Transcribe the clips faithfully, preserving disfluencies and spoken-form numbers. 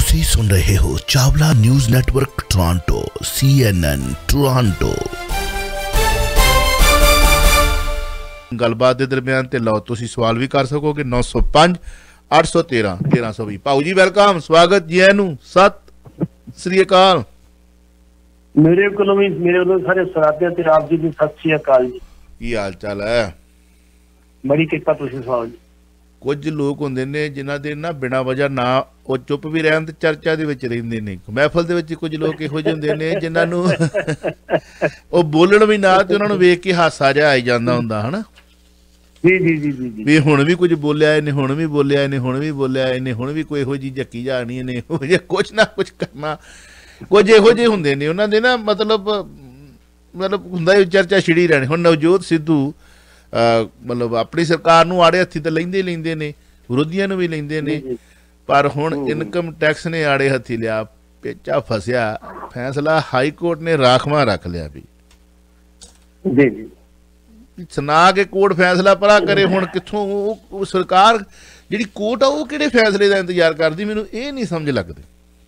ਤੁਸੀਂ ਸੁਣ ਰਹੇ ਹੋ Chawla news network Toronto C N N Toronto. ਗੱਲਬਾਤ ਦੇ ਦਰਮਿਆਨ ਤੇ ਲਓ ਤੁਸੀਂ ਸਵਾਲ ਵੀ ਕਰ ਸਕੋਗੇ। ਨੌ ਸੌ ਪੰਜ ਅੱਠ ਸੌ ਤੇਰਾਂ ਤੇਰਾਂ ਸੌ ਵੀਹ। ਭਾਊ ਜੀ ਵੈਲਕਮ, ਸਵਾਗਤ ਜੀ ਨੂੰ, ਸਤਿ ਸ੍ਰੀ ਅਕਾਲ। ਮੇਰੇ ਕੋਲੋਂ ਵੀ ਮੇਰੇ ਵੱਲੋਂ ਸਾਰੇ ਸਰਾਤਿਆਂ ਤੇ ਆਪ ਜੀ ਦੀ ਸਤਿ ਸ੍ਰੀ ਅਕਾਲ ਜੀ। ਕੀ ਹਾਲ ਚਾਲ ਹੈ? ਬੜੀ ਕਿਰਪਾ ਤੁਸੀਂ ਸੁਣਾਓ ਜੀ। ਕੁਝ ਲੋਕ ਹੁੰਦੇ ਨੇ ਜਿਨ੍ਹਾਂ ਦੇ ਨਾ ਬਿਨਾਂ ਵਜ੍ਹਾ ਨਾ ਉਹ ਚੁੱਪ ਵੀ ਰਹਿਣ ਤੇ ਚਰਚਾ ਦੇ ਵਿੱਚ ਰਹਿੰਦੇ ਨੇ। ਮਹਿਫਲ ਦੇ ਵਿੱਚ ਕੁਝ ਲੋਕ ਇਹੋ ਜਿਹੇ ਹੁੰਦੇ ਨੇ ਜਿਨ੍ਹਾਂ ਨੂੰ ਉਹ ਬੋਲਣ ਵੀ ਨਾ ਤੇ ਉਹਨਾਂ ਨੂੰ ਵੇਖ ਕੇ ਹਾਸਾ ਜਿਹਾ ਆਈ ਜਾਂਦਾ ਹੁੰਦਾ ਹਨਾ। ਜੀ ਜੀ ਜੀ ਜੀ ਵੀ ਹੁਣ ਵੀ ਕੁਝ ਬੋਲਿਆ ਇਹਨੇ, ਹੁਣ ਵੀ ਬੋਲਿਆ ਇਹਨੇ, ਹੁਣ ਵੀ ਬੋਲਿਆ ਇਹਨੇ, ਹੁਣ ਵੀ ਕੋਈ ਇਹੋ ਜਿਹੀ ਝੱਕੀ ਜਾਣੀ ਇਹਨੇ, ਇਹੋ ਜਿਹਾ ਕੁਛ ਨਾ ਕੁਛ ਕਰਨਾ। ਕੁਝ ਇਹੋ ਜਿਹੇ ਹੁੰਦੇ ਨੇ ਉਹਨਾਂ ਦੇ ਨਾ ਮਤਲਬ ਮਤਲਬ ਹੁੰਦਾ ਚਰਚਾ ਛਿੜੀ ਰਹਿਣੀ। ਹੁਣ ਨਵਜੋਤ ਸਿੱਧੂ ਮਤਲਬ ਆਪਣੀ ਸਰਕਾਰ ਨੂੰ ਆੜੇ ਹੱਥੀ ਤਾਂ ਲੈਂਦੇ ਲੈਂਦੇ ਨੇ, ਵਿਰੋਧੀਆਂ ਨੂੰ ਵੀ ਲੈਂਦੇ ਨੇ, ਪਰ ਹੁਣ ਇਨਕਮ ਟੈਕਸ ਨੇ ਆੜੇ ਹੱਥੀ ਲਿਆ, ਪੇਚਾ ਫਸਿਆ, ਫੈਸਲਾ ਹਾਈ ਕੋਰਟ ਨੇ ਰਾਖਵਾਂ ਰੱਖ ਲਿਆ ਵੀ ਜੀ ਜੀ ਸੁਣਾ ਕੇ ਕੋਰਟ ਫੈਸਲਾ ਪਰਾ ਕਰੇ। ਹੁਣ ਕਿੱਥੋਂ ਉਹ ਸਰਕਾਰ ਜਿਹੜੀ ਕੋਰਟ ਆ ਉਹ ਕਿਹੜੇ ਫੈਸਲੇ ਦਾ ਇੰਤਜ਼ਾਰ ਕਰਦੀ, ਮੈਨੂੰ ਇਹ ਨਹੀਂ ਸਮਝ ਲੱਗਦੀ।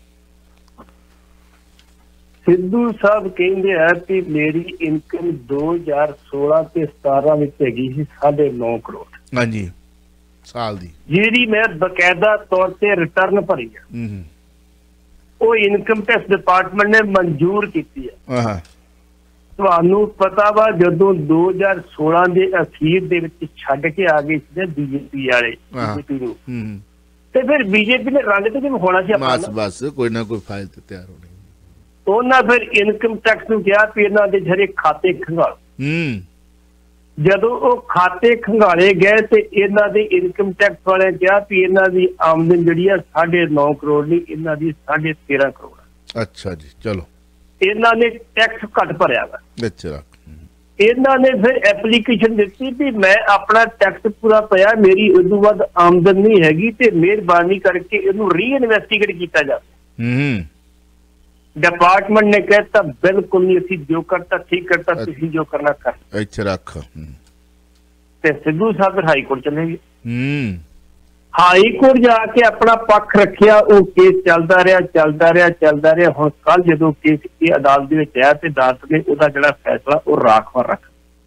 ਸਿੱਧੂ ਸਾਹਿਬ ਕਹਿੰਦੇ ਆ ਕਿ ਮੇਰੀ ਇਨਕਮ ਦੋ ਹਜ਼ਾਰ ਸੋਲਾਂ ਤੇ ਸਤਾਰਾਂ ਵਿੱਚ ਹੈਗੀ ਸੀ ਸਾਢੇ ਨੌ ਕਰੋੜ ਹਾਂਜੀ ਸਾਲ ਦੀ, ਜਿਹੜੀ ਮੈਂ ਬਕਾਇਦਾ ਤੌਰ ਤੇ ਰਿਟਰਨ ਭਰੀ ਆ। ਉਹ ਇਨਕਮ ਟੈਕਸ ਡਿਪਾਰਟਮੈਂਟ ਨੇ ਮਨਜ਼ੂਰ ਕੀਤੀ ਹੈ। ਤੁਹਾਨੂੰ ਪਤਾ ਵਾ ਜਦੋਂ ਦੋ ਹਜ਼ਾਰ ਸੋਲਾਂ ਦੇ ਅਖੀਰ ਦੇ ਵਿੱਚ ਛੱਡ ਕੇ ਆ ਗਏ ਸੀ ਬੀਜੇਪੀ ਵਾਲੇ ਬੀਜੇਪੀ ਨੂੰ, ਤੇ ਫਿਰ ਬੀਜੇਪੀ ਨੇ ਰੰਗ ਤੇ ਜਿਵੇਂ ਹੋਣਾ ਸੀ ਬਸ ਬਸ ਕੋਈ ਨਾ ਕੋਈ ਫਾਈਲ ਤੇ ਤਿਆਰ ਹੋਣੀ। ਉਹਨਾਂ ਫਿਰ ਇਨਕਮ ਟੈਕਸ ਨੂੰ ਕਿਹਾ ਵੀ ਇਹਨਾਂ ਦੇ ਜਿਹੜੇ ਖਾਤੇ ਖੰਗਾਲ। ਜਦੋਂ ਉਹ ਖਾਤੇ ਖੰਗਾਲੇ ਗਏ ਤੇ ਇਹਨਾਂ ਦੇ ਇਨਕਮ ਟੈਕਸ ਵਾਲੇ ਕਿਹਾ ਵੀ ਇਹਨਾਂ ਦੀ ਆਮਦਨ ਜਿਹੜੀ ਆ ਸਾਢੇ ਨੌ ਕਰੋੜ ਨਹੀਂ, ਇਹਨਾਂ ਦੀ ਸਾਢੇ ਤੇਰਾਂ ਕਰੋੜ। ਅੱਛਾ ਜੀ, ਚਲੋ ਇਹਨਾਂ ਨੇ ਟੈਕਸ ਘੱਟ ਭਰਿਆ ਵਾ। ਅੱਛਾ, ਇਹਨਾਂ ਨੇ ਫਿਰ ਐਪਲੀਕੇਸ਼ਨ ਦਿੱਤੀ ਵੀ ਮੈਂ ਆਪਣਾ ਟੈਕਸ ਪੂਰਾ ਪਿਆ, ਮੇਰੀ ਉਦੋਂ ਵੱਧ ਆਮਦਨ ਨਹੀਂ ਹੈਗੀ ਤੇ ਮਿਹਰਬਾਨੀ ਕਰਕੇ ਇਹਨੂੰ ਰੀ ਇਨਵੈਸਟੀਗੇਟ ਕੀਤਾ ਜਾਵੇ। ਡਿਪਾਰਟਮੈਂਟ ਨੇ ਕਹਿਤਾ ਬਿਲਕੁਲ ਨਹੀਂ, ਅਸੀਂ ਜੋ ਕਰਤਾ ਠੀਕ ਕਰਤਾ, ਤੁਸੀਂ ਜੋ ਕਰਨਾ ਕਰ। ਇੱਥੇ ਰੱਖ ਤੇ ਸਿੱਧੂ ਸਾਹਿਬ ਹਾਈ ਕੋਰਟ ਚਲੇ ਗਏ। ਹਾਈ ਕੋਰਟ ਜਾ ਕੇ ਆਪਣਾ ਪੱਖ ਰੱਖਿਆ। ਉਹ ਕੇਸ ਚੱਲਦਾ ਰਿਹਾ ਚੱਲਦਾ ਰਿਹਾ ਚੱਲਦਾ ਰਿਹਾ। ਹੁਣ ਕੱਲ ਜਦੋਂ ਕੇਸ ਇਹ ਅਦਾਲਤ ਦੇ ਵਿੱਚ ਆਇਆ ਤੇ ਅਦਾਲਤ ਨੇ ਉਹਦਾ ਜਿਹੜਾ ਫੈਸਲਾ ਉਹ ਰਾਖਵਾਂ ਰੱਖ।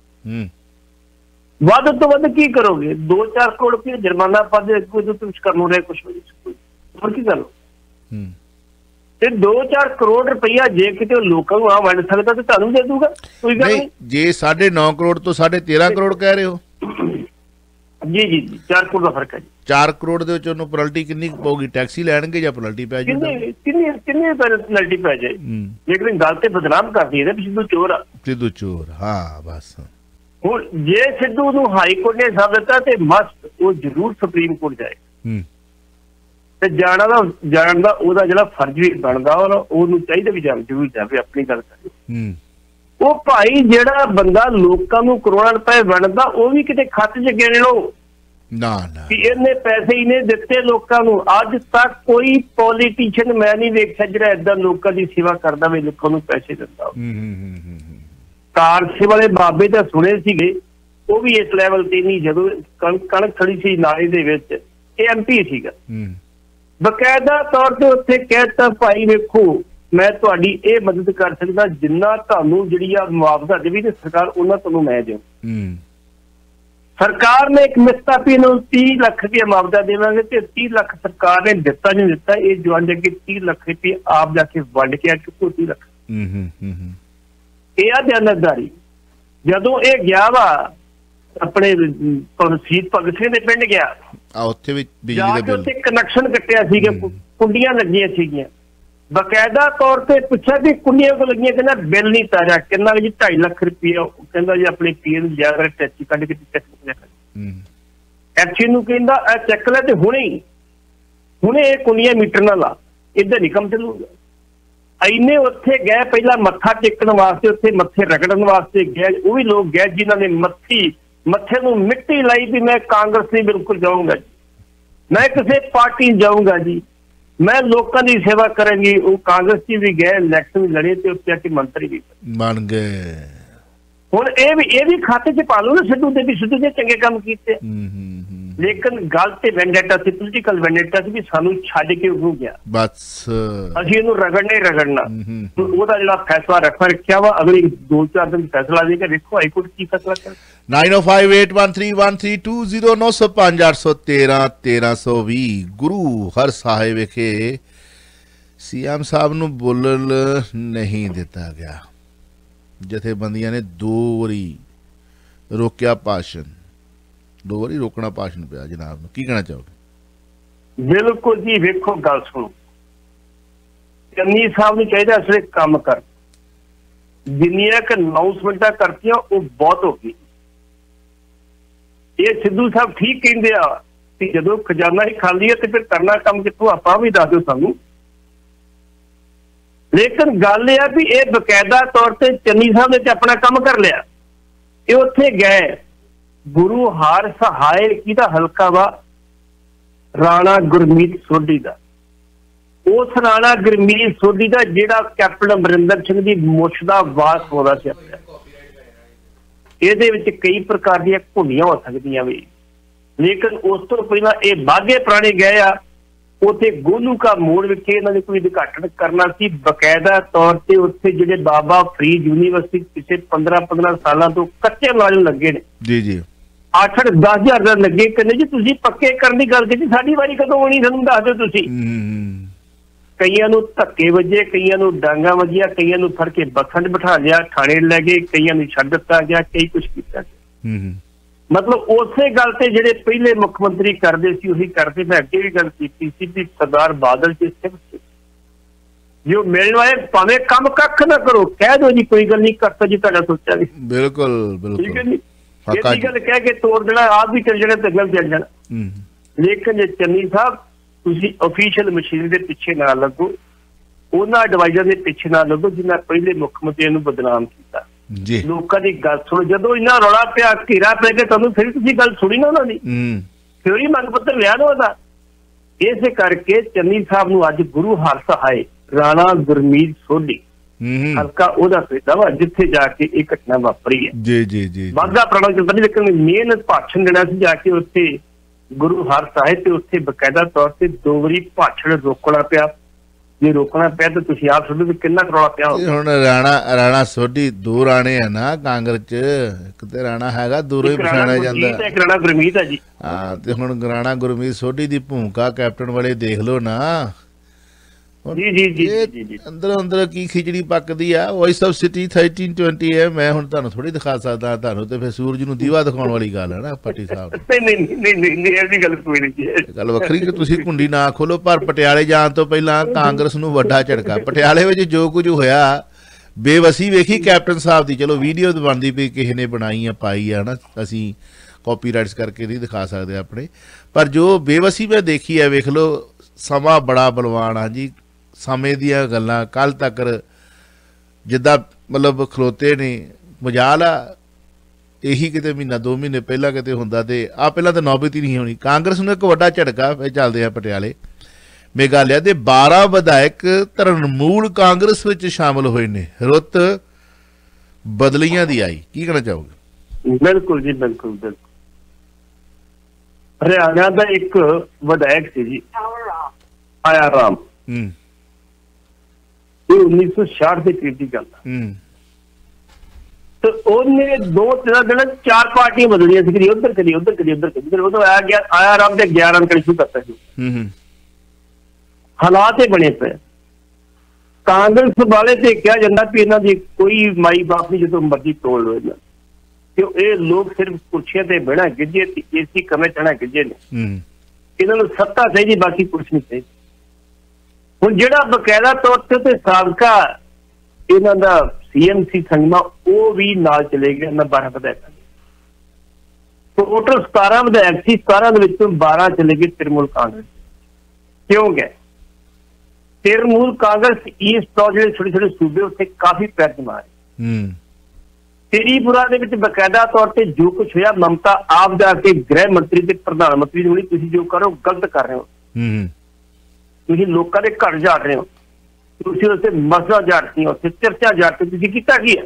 ਵੱਧ ਤੋਂ ਵੱਧ ਕੀ ਕਰੋਗੇ? ਦੋ ਚਾਰ ਕਰੋੜ ਰੁਪਏ ਜੁਰਮਾਨਾ ਪਾ ਦੇ, ਕੋਈ ਕੁਛ ਕਰਨ ਨੂੰ ਰਹੇ ਕੁਛ ਹੋਰ ਕੀ ਗੱਲ। ਤੇ ਦੋ ਚਾਰ ਕਰੋੜ ਰੁਪਈਆ ਜੇ ਕਿਤੇ ਲੋਕਾਂ ਨੂੰ ਆ ਵੰਡ ਸਕਦਾ ਤੇ ਤੁਹਾਨੂੰ ਦੇ ਦੂਗਾ, ਕੋਈ ਗੱਲ ਨਹੀਂ। ਜੇ ਸਾਢੇ ਨੌ ਕਰੋੜ ਤੋਂ ਸਾਢੇ ਤੇਰਾਂ ਕਰੋੜ ਕਹਿ ਰਹੇ ਹੋ? ਜੀ ਜੀ ਜੀ ਚਾਰ ਕਰੋੜ ਦਾ ਫਰਕ ਹੈ ਜੀ। ਚਾਰ ਕਰੋੜ ਦੇ ਵਿੱਚ ਉਹਨੂੰ ਪੈਨਲਟੀ ਕਿੰਨੀ ਪਊਗੀ? ਟੈਕਸ ਹੀ ਲੈਣਗੇ ਜਾਂ ਪੈਨਲਟੀ ਪੈ ਜਾਊਗੀ? ਕਿੰਨੀ ਕਿੰਨੀ ਕਿੰਨੀ ਪੈਨਲਟੀ ਪੈ ਜਾਏ? ਲੇਕਿਨ ਗੱਲ ਤੇ ਬਦਨਾਮ ਕਰਦੀ ਹੈ ਸਿੱਧੂ ਚੋਰ ਆ। ਸਿੱਧੂ ਚੋਰ, ਹਾਂ ਬਸ। ਹੁਣ ਜੇ ਸਿੱਧੂ ਨੂੰ ਹਾਈ ਕੋਰਟ ਨੇ ਸਾਬ ਦਿੱਤਾ ਤੇ ਮਸਤ ਉਹ ਜ਼ਰੂਰ ਸੁਪਰੀਮ ਕੋਰਟ ਜਾਏ ਤੇ ਜਾਣਾ ਦਾ ਜਾਣ ਦਾ ਉਹਦਾ ਜਿਹੜਾ ਫਰਜ਼ ਵੀ ਬਣਦਾ ਉਹਨੂੰ ਚਾਹੀਦਾ ਵੀ ਜਾਣ ਜ਼ਰੂਰ ਜਾਵੇ, ਆਪਣੀ ਗੱਲ ਕਰੇ। ਉਹ ਭਾਈ ਜਿਹੜਾ ਬੰਦਾ ਲੋਕਾਂ ਨੂੰ ਕਰੋੜਾਂ ਰੁਪਏ ਵੰਡਦਾ ਉਹ ਵੀ ਕਿਤੇ ਖਾਤੇ 'ਚ ਗਿਣ ਲਓ ਨਾ ਨਾ ਕਿ ਇਹਨੇ ਪੈਸੇ ਇਹਨੇ ਦਿੱਤੇ ਲੋਕਾਂ ਨੂੰ। ਅੱਜ ਤੱਕ ਕੋਈ ਪੋਲੀਟੀਸ਼ੀਅਨ ਮੈਂ ਨਹੀਂ ਵੇਖਿਆ ਜਿਹੜਾ ਏਦਾਂ ਲੋਕਾਂ ਦੀ ਸੇਵਾ ਕਰਦਾ ਵੇ, ਲੋਕਾਂ ਨੂੰ ਪੈਸੇ ਦਿੰਦਾ। ਕਾਰਸੇ ਵਾਲੇ ਬਾਬੇ ਤਾਂ ਸੁਣੇ ਸੀਗੇ, ਉਹ ਵੀ ਇਸ ਲੈਵਲ ਤੇ ਨਹੀਂ। ਜਦੋਂ ਕਣਕ ਖੜੀ ਸੀ ਨਾਲੇ ਦੇ ਵਿੱਚ, ਇਹ ਐਮ ਪੀ ਸੀਗਾ, ਬਕਾਇਦਾ ਤੌਰ ਤੇ ਉੱਥੇ ਕਹਿਤਾ ਭਾਈ ਵੇਖੋ ਮੈਂ ਤੁਹਾਡੀ ਇਹ ਮਦਦ ਕਰ ਸਕਦਾ, ਜਿੰਨਾ ਤੁਹਾਨੂੰ ਜਿਹੜੀ ਆ ਮੁਆਵਜ਼ਾ ਦੇਵੀ ਤੇ ਸਰਕਾਰ ਉਹਨਾਂ ਤੁਹਾਨੂੰ ਮੈਂ ਦਿਓ। ਸਰਕਾਰ ਨੇ ਇੱਕ ਮਿਸਤਾ ਪੀ ਨੂੰ ਤੀਹ ਲੱਖ ਰੁਪਏ ਮੁਆਵਜ਼ਾ ਦੇਵਾਂਗੇ ਤੇ ਤੀਹ ਲੱਖ ਸਰਕਾਰ ਨੇ ਦਿੱਤਾ ਨਹੀਂ ਦਿੱਤਾ। ਇਹ ਜਵਾਨ ਅੱਗੇ ਤੀਹ ਲੱਖ ਰੁਪਏ ਆਪ ਜਾ ਕੇ ਵੰਡ ਕੇ ਆ ਚੁੱਕੋ ਤੀਹ ਲੱਖ। ਇਹ ਆ ਦਿਆਨਤਦਾਰੀ। ਜਦੋਂ ਇਹ ਗਿਆ ਵਾ ਆਪਣੇ ਸ਼ਹੀਦ ਭਗਤ ਸਿੰਘ ਦੇ ਪਿੰਡ ਗਿਆ, ਉੱਥੇ ਵੀ ਬਿਜਲੀ ਦੇ ਬਿੱਲ ਕਨੈਕਸ਼ਨ ਕੱਟਿਆ ਸੀਗਾ, ਕੁੰਡੀਆਂ ਲੱਗੀਆਂ ਸੀਗੀਆਂ। ਬਕਾਇਦਾ ਤੌਰ ਤੇ ਪੁੱਛਿਆ ਵੀ ਕੁੰਡੀਆਂ ਕੋ ਲੱਗੀਆਂ, ਕਹਿੰਦਾ ਬਿੱਲ ਨਹੀਂ ਤਾਰਿਆ। ਕਿੰਨਾ ਜੀ? ਢਾਈ ਲੱਖ ਰੁਪਇਆ। ਕਹਿੰਦਾ ਜੀ ਆਪਣੇ ਪੀ ਨੂੰ ਜਾ ਕੇ ਟੈਚੀ ਕੱਢ ਕੇ ਐਕਚੁਅਲੀ ਨੂੰ ਕਹਿੰਦਾ ਇਹ ਚੱਕ ਲੈ ਤੇ ਹੁਣੇ ਹੀ ਹੁਣੇ ਇਹ ਕੁੰਡੀਆਂ ਮੀਟਰ ਨਾਲ ਲਾ, ਇੱਧਰ ਨਹੀਂ ਕੰਮ ਚੱਲੂਗਾ। ਇੰਨੇ ਉੱਥੇ ਗਏ ਪਹਿਲਾਂ ਮੱਥਾ ਟੇਕਣ ਵਾਸਤੇ, ਉੱਥੇ ਮੱਥੇ ਰਗੜਨ ਵਾਸਤੇ ਗਏ। ਉਹ ਵੀ ਲੋਕ ਗਏ ਜਿਨ੍ਹਾਂ ਨੇ ਮੱਥੀ ਮੱਥੇ ਨੂੰ ਮਿੱਟੀ ਲਾਈ ਵੀ ਮੈਂ ਕਾਂਗਰਸ ਨਹੀਂ ਬਿਲਕੁਲ ਜਾਊਂਗਾ ਜੀ, ਮੈਂ ਕਿਸੇ ਪਾਰਟੀ ਜਾਊਂਗਾ ਜੀ, ਮੈਂ ਲੋਕਾਂ ਦੀ ਸੇਵਾ ਕਰਾਂਗੀ। ਉਹ ਕਾਂਗਰਸ ਚ ਵੀ ਗਏ, ਇਲੈਕਸ਼ਨ ਵੀ ਲੜੇ ਤੇ ਉੱਥੇ ਆ ਕੇ ਮੰਤਰੀ ਵੀ ਬਣ ਗਏ। ਹੁਣ ਇਹ ਵੀ ਇਹ ਵੀ ਖਾਤੇ ਚ ਪਾ ਲਓ ਨਾ ਸਿੱਧੂ ਦੇ ਵੀ, ਸਿੱਧੂ ਦੇ ਚੰਗੇ ਕੰਮ ਕੀਤੇ। ਲੇਕਿਨ ਗੱਲ ਤੇ ਵੈਂਡੇਟਾ ਸੀ, ਪੋਲੀਟੀਕਲ ਵੈਂਡੇਟਾ ਸੀ ਵੀ ਸਾਨੂੰ ਛੱਡ ਕੇ ਉਹ ਗਿਆ, ਬਸ ਅਸੀਂ ਇਹਨੂੰ ਰਗੜਨੇ ਰਗੜਨਾ। ਉਹਦਾ ਜਿਹੜਾ ਫੈਸਲਾ ਰੱਖਾ ਰੱਖਿਆ ਵਾ, ਅਗਲੇ ਦੋ ਚਾਰ ਦਿਨ ਫੈਸਲਾ ਦੇਗਾ, ਦੇਖੋ ਹਾਈ ਕੋਰਟ ਕੀ ਫੈਸਲਾ ਕਰ। Nine oh five eight one three one three two zero ਨੌ ਸੌ ਪੰਜ ਅੱਠ ਸੌ ਤੇਰਾਂ ਤੇਰਾਂ ਸੌ ਵੀਹ। ਗੁਰੂ ਹਰ ਸਾਹਿਬ ਵਿਖੇ ਸੀ ਐਮ ਸਾਹਿਬ ਨੂੰ ਬੋਲਣ ਨਹੀਂ ਦਿੱਤਾ ਗਿਆ। ਜਥੇਬੰਦੀਆਂ ਨੇ ਦੋ ਵਾਰੀ ਰੋਕਿਆ ਭਾਸ਼ਣ, ਦੋ ਵਾਰੀ ਰੋਕਣਾ ਭਾਸ਼ਣ ਪਿਆ ਜਨਾਬ ਨੂੰ, ਕੀ ਕਹਿਣਾ ਚਾਹੋਗੇ? ਬਿਲਕੁਲ ਜੀ, ਵੇਖੋ ਗੱਲ ਸੁਣੋ, ਚੰਨੀ ਸਾਹਿਬ ਨੂੰ ਚਾਹੀਦਾ ਅਸਲੇ ਕੰਮ ਕਰ, ਜਿੰਨੀਆਂ ਕਿ ਅਨਾਉਂਸਮੈਂਟਾਂ ਕਰਤੀਆਂ ਉਹ ਬਹੁਤ ਹੋ ਗਈ। ਇਹ ਸਿੱਧੂ ਸਾਹਿਬ ਠੀਕ ਕਹਿੰਦੇ ਆ ਕਿ ਜਦੋਂ ਖਜ਼ਾਨਾ ਹੀ ਖਾਲੀ ਹੈ ਤੇ ਫਿਰ ਕਰਨਾ ਕੰਮ ਕਿੱਥੋਂ, ਆਪਾਂ ਵੀ ਦੱਸ ਦਿਓ ਸਾਨੂੰ। ਲੇਕਿਨ ਗੱਲ ਇਹ ਆ ਵੀ ਇਹ ਬਕਾਇਦਾ ਤੌਰ ਤੇ ਚੰਨੀ ਸਾਹਿਬ ਨੇ ਤੇ ਆਪਣਾ ਕੰਮ ਕਰ ਲਿਆ। ਇਹ ਉੱਥੇ ਗਏ, ਗੁਰੂ ਹਾਰ ਸਹਾਇ ਕਿਹਦਾ ਹਲਕਾ ਵਾ, ਰਾਣਾ ਗੁਰਮੀਤ ਸੋਢੀ ਦਾ। ਉਸ ਰਾਣਾ ਗੁਰਮੀਤ ਸੋਢੀ ਦਾ ਜਿਹੜਾ ਕੈਪਟਨ ਅਮਰਿੰਦਰ ਸਿੰਘ ਦੀ ਮੁੱਛ ਦਾ ਵਾਸ ਹੋਦਾ ਸੀ। ਇਹਦੇ ਵਿੱਚ ਕਈ ਪ੍ਰਕਾਰ ਦੀਆਂ ਘੁੰਡੀਆਂ ਹੋ ਸਕਦੀਆਂ ਵੀ, ਲੇਕਿਨ ਉਸ ਤੋਂ ਪਹਿਲਾਂ ਇਹ ਬਾਗੇ ਪੁਰਾਣੇ ਗਏ ਆ। ਉੱਥੇ ਗੋਲੂ ਕਾ ਮੋੜ ਵਿਖੇ ਇਹਨਾਂ ਨੇ ਕੋਈ ਉਦਘਾਟਨ ਕਰਨਾ ਸੀ ਬਕਾਇਦਾ ਤੌਰ ਤੇ। ਉੱਥੇ ਜਿਹੜੇ ਬਾਬਾ ਫਰੀਦ ਯੂਨੀਵਰਸਿਟੀ ਪਿਛੇ ਪੰਦਰਾਂ ਪੰਦਰਾਂ ਸਾਲਾਂ ਤੋਂ ਕੱਚੇ ਮੁਲਾਜ਼ਮ ਲੱਗੇ ਨੇ ਜੀ ਜੀ, ਅੱਠ ਅੱਠ ਦਸ ਹਜ਼ਾਰ ਦਾ ਲੱਗੇ। ਕਹਿੰਦੇ ਜੀ ਤੁਸੀਂ ਪੱਕੇ ਕਰਨ ਦੀ ਗੱਲ ਕੀਤੀ, ਸਾਡੀ ਵਾਰੀ ਕਦੋਂ ਆਉਣੀ ਸਾਨੂੰ ਦੱਸ ਦਿਓ ਤੁਸੀਂ। ਕਈਆਂ ਨੂੰ ਧੱਕੇ ਵੱਜੇ, ਕਈਆਂ ਨੂੰ ਡਾਂਗਾ ਵੱਜੀਆਂ, ਕਈਆਂ ਨੂੰ ਫੜ ਕੇ ਬੱਸਾਂ 'ਚ ਬਿਠਾ ਲਿਆ, ਥਾਣੇ ਲੈ ਗਏ, ਕਈਆਂ ਨੂੰ ਛੱਡ ਦਿੱਤਾ ਗਿਆ, ਕਈ ਕੁਛ ਕੀਤਾ ਗਿਆ। ਮਤਲਬ ਉਸੇ ਗੱਲ ਤੇ ਜਿਹੜੇ ਪਹਿਲੇ ਮੁੱਖ ਮੰਤਰੀ ਕਰਦੇ ਸੀ ਉਹੀ ਕਰਦੇ। ਮੈਂ ਅੱਗੇ ਵੀ ਗੱਲ ਕੀਤੀ ਸੀ ਵੀ ਸਰਦਾਰ ਬਾਦਲ ਜੀ ਜੋ ਮਿਲਣ ਵਾਲੇ ਭਾਵੇਂ ਕੰਮ ਕੱਖ ਨਾ ਕਰੋ, ਕਹਿ ਦਿਓ ਜੀ ਕੋਈ ਗੱਲ ਨਹੀਂ ਕਰਤਾ ਜੀ, ਤੁਹਾਡਾ ਸੋਚਿਆ ਨਹੀਂ। ਬਿਲਕੁਲ ਬਿਲਕੁਲ, ਠੀਕ ਹੈ ਜੀ, ਇਹ ਗੱਲ ਕਹਿ ਕੇ ਤੋੜ ਦੇਣਾ, ਆਪ ਵੀ ਚੱਲ ਜਾਣਾ ਤੇ ਗੱਲ ਚੱਲ ਜਾਣਾ। ਲੇਕਿਨ ਜੇ ਚੰਨੀ ਸਾਹਿਬ ਤੁਸੀਂ ਅਫੀਸ਼ੀਅਲ ਮਸ਼ੀਨ ਦੇ ਪਿੱਛੇ ਨਾ ਲੱਗੋ, ਉਹਨਾਂ ਐਡਵਾਈਜ਼ਰ ਦੇ ਪਿੱਛੇ ਨਾ ਲੱਗੋ ਜਿਨ੍ਹਾਂ ਪਹਿਲੇ ਮੁੱਖ ਮੰਤਰੀ ਨੂੰ ਬਦਨਾਮ ਕੀਤਾ ਜੀ। ਲੋਕਾਂ ਦੀ ਗੱਲ ਸੁਣੋ, ਜਦੋਂ ਇੰਨਾ ਰੌਲਾ ਪਿਆ, ਘੇਰਾ ਪੈ ਕੇ ਤੁਹਾਨੂੰ, ਫਿਰ ਤੁਸੀਂ ਗੱਲ ਸੁਣੀ ਨਾ ਉਹਨਾਂ ਦੀ, ਫਿਰ ਹੀ ਮੰਗ ਪੱਤਰ ਲਿਆ ਨਾ ਉਹਦਾ। ਇਸੇ ਕਰਕੇ ਚੰਨੀ ਸਾਹਿਬ ਨੂੰ ਅੱਜ ਗੁਰੂ ਹਰ ਸਹਾਇ ਰਾਣਾ ਗੁਰਮੀਤ ਸੋਢੀ ਹਲਕਾ ਉਹਦਾ ਪੈਦਾ ਵਾ, ਜਿੱਥੇ ਜਾ ਕੇ ਇਹ ਘਟਨਾ ਵਾਪਰੀ ਹੈ। ਜੀ ਜੀ ਜੀ, ਬਾਗਾ ਪੁਰਾਣਾ ਚ ਪਤਾ ਲੇਕਿਨ ਮੇਨ ਭਾਸ਼ਣ ਦੇਣਾ ਸੀ ਜਾ ਕੇ ਉੱਥੇ ਗੁਰੂ ਹਰ ਸਾਹਿਬ ਤੇ ਉੱਥੇ ਬਕਾਇਦਾ ਤੌਰ ਤੇ ਦੋ ਵਾਰੀ ਭਾਸ਼ਣ ਰੋਕਣਾ ਪਿਆ। ਜੇ ਰੋਕਣਾ ਪਿਆ ਤਾਂ ਤੁਸੀਂ ਆਪ ਸਮਝੋ ਵੀ ਕਿੰਨਾ ਕਰੌਲਾ ਪਿਆ। ਹੁਣ ਰਾਣਾ ਰਾਣਾ ਸੋਢੀ ਦੋ ਰਾਣੇ ਆ ਨਾ ਕਾਂਗਰਸ ਚ, ਇੱਕ ਤੇ ਰਾਣਾ ਹੈਗਾ ਦੂਰੋਂ ਹੀ ਪਛਾਣਿਆ ਜਾਂਦਾ, ਇੱਕ ਰਾਣਾ ਗੁਰਮੀਤ ਆ ਜੀ। ਹਾਂ, ਤੇ ਹੁਣ ਰਾਣਾ ਗੁਰਮੀਤ ਸੋਢੀ ਦੀ ਭੂਮਿਕਾ ਕੈਪਟਨ ਵਾਲੇ ਦੇਖ ਲਓ ਨਾ। ਜੀ ਜੀ ਜੀ ਜੀ, ਅੰਦਰ ਅੰਦਰ ਕੀ ਖਿਚੜੀ ਪੱਕਦੀ ਆ। Voice of city thirteen twenty ਹੈ। ਮੈਂ ਹੁਣ ਤੁਹਾਨੂੰ ਥੋੜੀ ਦਿਖਾ ਸਕਦਾ, ਤੁਹਾਨੂੰ ਤੇ ਫਿਰ ਸੂਰਜ ਨੂੰ ਦੀਵਾ ਦਿਖਾਉਣ ਵਾਲੀ ਗੱਲ ਹੈ ਨਾ ਪੱਟੀ ਸਾਹਿਬ। ਨਹੀਂ ਨਹੀਂ ਨਹੀਂ ਨਹੀਂ, ਐਸੀ ਗੱਲ ਕੋਈ ਨਹੀਂ, ਗੱਲ ਵੱਖਰੀ ਕਿ ਤੁਸੀਂ ਕੁੰਡੀ ਨਾ ਖੋਲੋ। ਪਰ ਪਟਿਆਲੇ ਜਾਣ ਤੋਂ ਪਹਿਲਾਂ ਕਾਂਗਰਸ ਨੂੰ ਵੱਡਾ ਝਟਕਾ। ਪਟਿਆਲੇ ਵਿੱਚ ਜੋ ਕੁਝ ਹੋਇਆ, ਬੇਵਸੀ ਵੇਖੀ ਕੈਪਟਨ ਸਾਹਿਬ ਦੀ। ਚਲੋ ਵੀਡੀਓ ਬਣਦੀ ਪਈ, ਕਿਸੇ ਨੇ ਬਣਾਈ ਆ ਪਾਈ ਆ ਨਾ, ਅਸੀਂ ਕਾਪੀਰਾਈਟਸ ਕਰਕੇ ਨਹੀਂ ਦਿਖਾ ਸਕਦੇ ਆਪਣੇ, ਪਰ ਜੋ ਬੇਵਸੀ ਮੈਂ ਦੇਖੀ ਹੈ, ਵੇਖ ਲਓ। ਸਮਾਂ ਬੜਾ ਬਲਵਾਨ ਆ ਜੀ, ਸਮੇਂ ਦੀਆਂ ਗੱਲਾਂ। ਕੱਲ ਤੱਕ ਜਿੱਦਾਂ ਮਤਲਬ ਖਲੋਤੇ ਨੇ, ਮਜਾਲ ਆ ਇਹੀ ਕਿਤੇ ਮਹੀਨਾ ਦੋ ਮਹੀਨੇ ਪਹਿਲਾਂ ਕਿਤੇ ਹੁੰਦਾ ਤੇ ਆ ਪਹਿਲਾਂ ਤਾਂ ਨੌਬਤ ਹੀ ਨਹੀਂ ਹੋਣੀ। ਕਾਂਗਰਸ ਨੂੰ ਇੱਕ ਵੱਡਾ ਝਟਕਾ। ਫਿਰ ਚੱਲਦੇ ਆ ਪਟਿਆਲੇ ਮੇਘਾਲਿਆ ਦੇ ਬਾਰਾਂ ਵਿਧਾਇਕ ਤ੍ਰਿਣਮੂਲ ਕਾਂਗਰਸ ਵਿੱਚ ਸ਼ਾਮਲ ਹੋਏ ਨੇ। ਰੁੱਤ ਬਦਲੀਆਂ ਦੀ ਆਈ, ਕੀ ਕਹਿਣਾ ਚਾਹੋਗੇ? ਬਿਲਕੁਲ ਜੀ, ਬਿਲਕੁਲ ਬਿਲਕੁਲ। ਹਰਿਆਣਾ ਦਾ ਇੱਕ ਵਿਧਾਇਕ ਸੀ ਜੀ, ਆਇਆ ਰਾਮ। ਇਹ ਉੱਨੀ ਸੌ ਛਿਆਹਠ ਦੇ ਕਰੀਬ ਦੀ ਗੱਲ ਹੈ। ਤੇ ਉਹਨੇ ਦੋ ਤਿੰਨ ਦਿਨ ਚਾਰ ਪਾਰਟੀਆਂ ਬਦਲੀਆਂ ਸੀ, ਕਦੀ ਉੱਧਰ ਕਦੀ ਉੱਧਰ ਕਦੀ ਉੱਧਰ ਕਦੀ। ਉਦੋਂ ਆਇਆ ਗਿਆ ਆਇਆ ਰਾਮ ਦੇ ਗਿਆਰਾਂ ਅੰਕ ਸ਼ੁਰੂ ਕਰਤਾ ਸੀ। ਹਾਲਾਤ ਇਹ ਬਣੇ ਪਏ। ਕਾਂਗਰਸ ਵਾਲੇ ਤੇ ਕਿਹਾ ਜਾਂਦਾ ਵੀ ਇਹਨਾਂ ਦੀ ਕੋਈ ਮਾਈ ਬਾਪ ਨਹੀਂ, ਜਦੋਂ ਮਰਜ਼ੀ ਤੋੜ ਲੋ ਇਹਨਾਂ। ਕਿਉਂ ਇਹ ਲੋਕ ਸਿਰਫ ਕੁਰਸੀਆਂ ਤੇ ਬਹਿਣਾ ਗਿੱਜੇ, ਏਸੀ ਕਮਰੇ ਚੜ੍ਹਨਾ ਗਿੱਜੇ ਨੇ। ਇਹਨਾਂ ਨੂੰ ਸੱਤਾ ਚਾਹੀਦੀ, ਬਾਕੀ ਕੁਛ ਨਹੀਂ ਚਾਹੀਦੀ। ਹੁਣ ਜਿਹੜਾ ਬਕਾਇਦਾ ਤੌਰ ਤੇ ਸਾਬਕਾ ਇਹਨਾਂ ਦਾ ਸੀਐਮ ਸੀ ਸੰਗਮਾ, ਉਹ ਵੀ ਨਾਲ ਚਲੇ ਗਏ। ਇਹਨਾਂ ਬਾਰਾਂ ਵਿਧਾਇਕਾਂ ਟੋਟਲ ਸਤਾਰਾਂ ਵਿਧਾਇਕ ਸੀ, ਸਤਾਰਾਂ ਦੇ ਵਿੱਚੋਂ ਬਾਰਾਂ ਚਲੇ ਗਏ ਤ੍ਰਿਣਮੂਲ ਕਾਂਗਰਸ। ਕਿਉਂ ਗਏ? ਤ੍ਰਿਣਮੂਲ ਕਾਂਗਰਸ ਈਸਟ ਤੋਂ ਜਿਹੜੇ ਛੋਟੇ ਛੋਟੇ ਸੂਬੇ ਉੱਥੇ ਕਾਫੀ ਪੈਰ ਜਮਾ ਰਹੇ। ਤ੍ਰਿਪੁਰਾ ਦੇ ਵਿੱਚ ਬਕਾਇਦਾ ਤੌਰ ਤੇ ਜੋ ਕੁਛ ਹੋਇਆ, ਮਮਤਾ ਆਪ ਜਾ ਕੇ ਗ੍ਰਹਿ ਮੰਤਰੀ ਤੇ ਪ੍ਰਧਾਨ ਮੰਤਰੀ ਨੂੰ ਤੁਸੀਂ ਜੋ ਕਰੋ ਗਲਤ ਕਰ ਰਹੇ ਹੋ। ਤੁਸੀਂ ਲੋਕਾਂ ਦੇ ਘਰ ਜਾ ਰਹੇ ਹੋ, ਤੁਸੀਂ ਉੱਥੇ ਮਸਲਾ ਜਾੜਤੀਆਂ, ਉੱਥੇ ਚਰਚਾ ਜਾੜਤੀ, ਤੁਸੀਂ ਕੀਤਾ ਕੀ ਹੈ?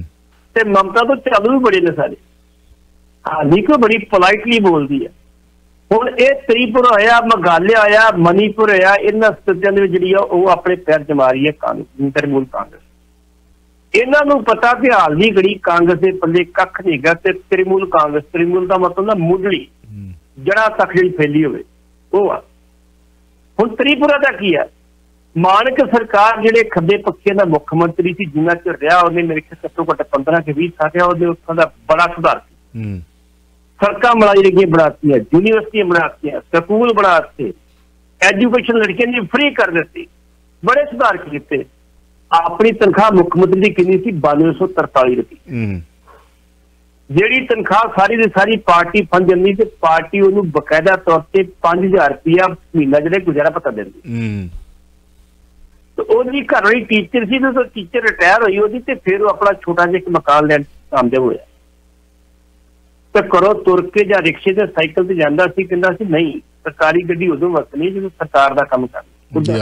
ਤੇ ਮਮਤਾ ਤੋਂ ਚਾਲੂ ਵੀ ਬੜੇ ਨੇ ਸਾਰੇ। ਹਾਲੀ ਕੋ ਬੜੀ ਪੋਲਾਈਟਲੀ ਬੋਲਦੀ ਹੈ, ਹੁਣ ਇਹ ਤ੍ਰਿਪੁਰਾ ਹੋਇਆ, ਮੇਘਾਲਿਆ ਹੋਇਆ, ਮਨੀਪੁਰ ਹੋਇਆ, ਇਹਨਾਂ ਸਥਿਤੀਆਂ ਦੇ ਵਿੱਚ ਜਿਹੜੀ ਆ ਉਹ ਆਪਣੇ ਪੈਰ ਜਮਾ ਰਹੀ ਹੈ ਕਾਂਗਰਸ, ਤ੍ਰਿਣਮੂਲ ਕਾਂਗਰਸ। ਇਹਨਾਂ ਨੂੰ ਪਤਾ ਕਿ ਹਾਲ ਦੀ ਘੜੀ ਕਾਂਗਰਸ ਦੇ ਪੱਲੇ ਕੱਖ ਨਹੀਂ ਹੈਗਾ ਤੇ ਤ੍ਰਿਣਮੂਲ ਕਾਂਗਰਸ, ਤ੍ਰਿਣਮੂਲ ਦਾ ਮਤਲਬ ਨਾ ਮੁੱਢਲੀ ਜੜ੍ਹਾਂ ਤੱਕ ਜਿਹੜੀ ਫੈਲੀ ਹੋਵੇ ਉਹ ਆ। ਹੁਣ ਤ੍ਰਿਪੁਰਾ ਦਾ ਕੀ ਹੈ? ਮਾਨਕ ਸਰਕਾਰ ਜਿਹੜੇ ਖੱਬੇ ਪੱਖੇ ਦਾ ਮੁੱਖ ਮੰਤਰੀ ਸੀ, ਜਿੰਨਾ ਚਿਰ ਰਿਹਾ ਉਹਨੇ ਮੇਰੇ ਖਿਆਲ ਘੱਟੋ ਘੱਟ ਪੰਦਰਾਂ ਕੇ ਵੀਹ ਸਾਲ ਰਿਹਾ, ਉਹਦੇ ਉੱਥੋਂ ਦਾ ਬੜਾ ਸੁਧਾਰ ਸੀ। ਸੜਕਾਂ ਬਣਾ ਜਿਹੜੀਆਂ ਬਣਾਤੀਆਂ, ਯੂਨੀਵਰਸਿਟੀਆਂ ਬਣਾਤੀਆਂ, ਸਕੂਲ ਬਣਾਤੇ, ਐਜੂਕੇਸ਼ਨ ਲੜਕੀਆਂ ਦੀ ਫ੍ਰੀ ਕਰ ਦਿੱਤੀ, ਬੜੇ ਸੁਧਾਰ ਕੀਤੇ। ਆਪਣੀ ਤਨਖਾਹ ਮੁੱਖ ਮੰਤਰੀ ਦੀ ਕਿੰਨੀ ਸੀ? ਬਾਨਵੇਂ ਸੌ ਤਰਤਾਲੀ ਰੁਪਏ। ਜਿਹੜੀ ਤਨਖਾਹ ਸਾਰੀ ਦੀ ਸਾਰੀ ਪਾਰਟੀ ਫੰਡ ਜਾਂਦੀ ਤੇ ਪਾਰਟੀ ਉਹਨੂੰ ਬਕਾਇਦਾ ਤੌਰ ਤੇ ਪੰਜ ਹਜ਼ਾਰ ਰੁਪਇਆ ਮਹੀਨਾ ਜਿਹੜੇ ਗੁਜ਼ਾਰਾ ਭੱਤਾ ਦਿੰਦੀ। ਤੇ ਉਹਦੀ ਘਰ ਵਾਲੀ ਟੀਚਰ ਸੀ, ਜਦੋਂ ਟੀਚਰ ਰਿਟਾਇਰ ਹੋਈ ਉਹਦੀ, ਤੇ ਫਿਰ ਉਹ ਆਪਣਾ ਛੋਟਾ ਜਿਹਾ ਇੱਕ ਮਕਾਨ ਲੈਣ ਕਾਮਯਾਬ ਹੋਇਆ। ਤੇ ਘਰੋਂ ਤੁਰ ਕੇ ਜਾਂ ਰਿਕਸ਼ੇ ਤੇ ਸਾਈਕਲ ਤੇ ਜਾਂਦਾ ਸੀ, ਕਹਿੰਦਾ ਸੀ ਨਹੀਂ ਸਰਕਾਰੀ ਗੱਡੀ ਉਦੋਂ ਵਰਤਣੀ ਜਦੋਂ ਸਰਕਾਰ ਦਾ ਕੰਮ ਕਰਨੀ।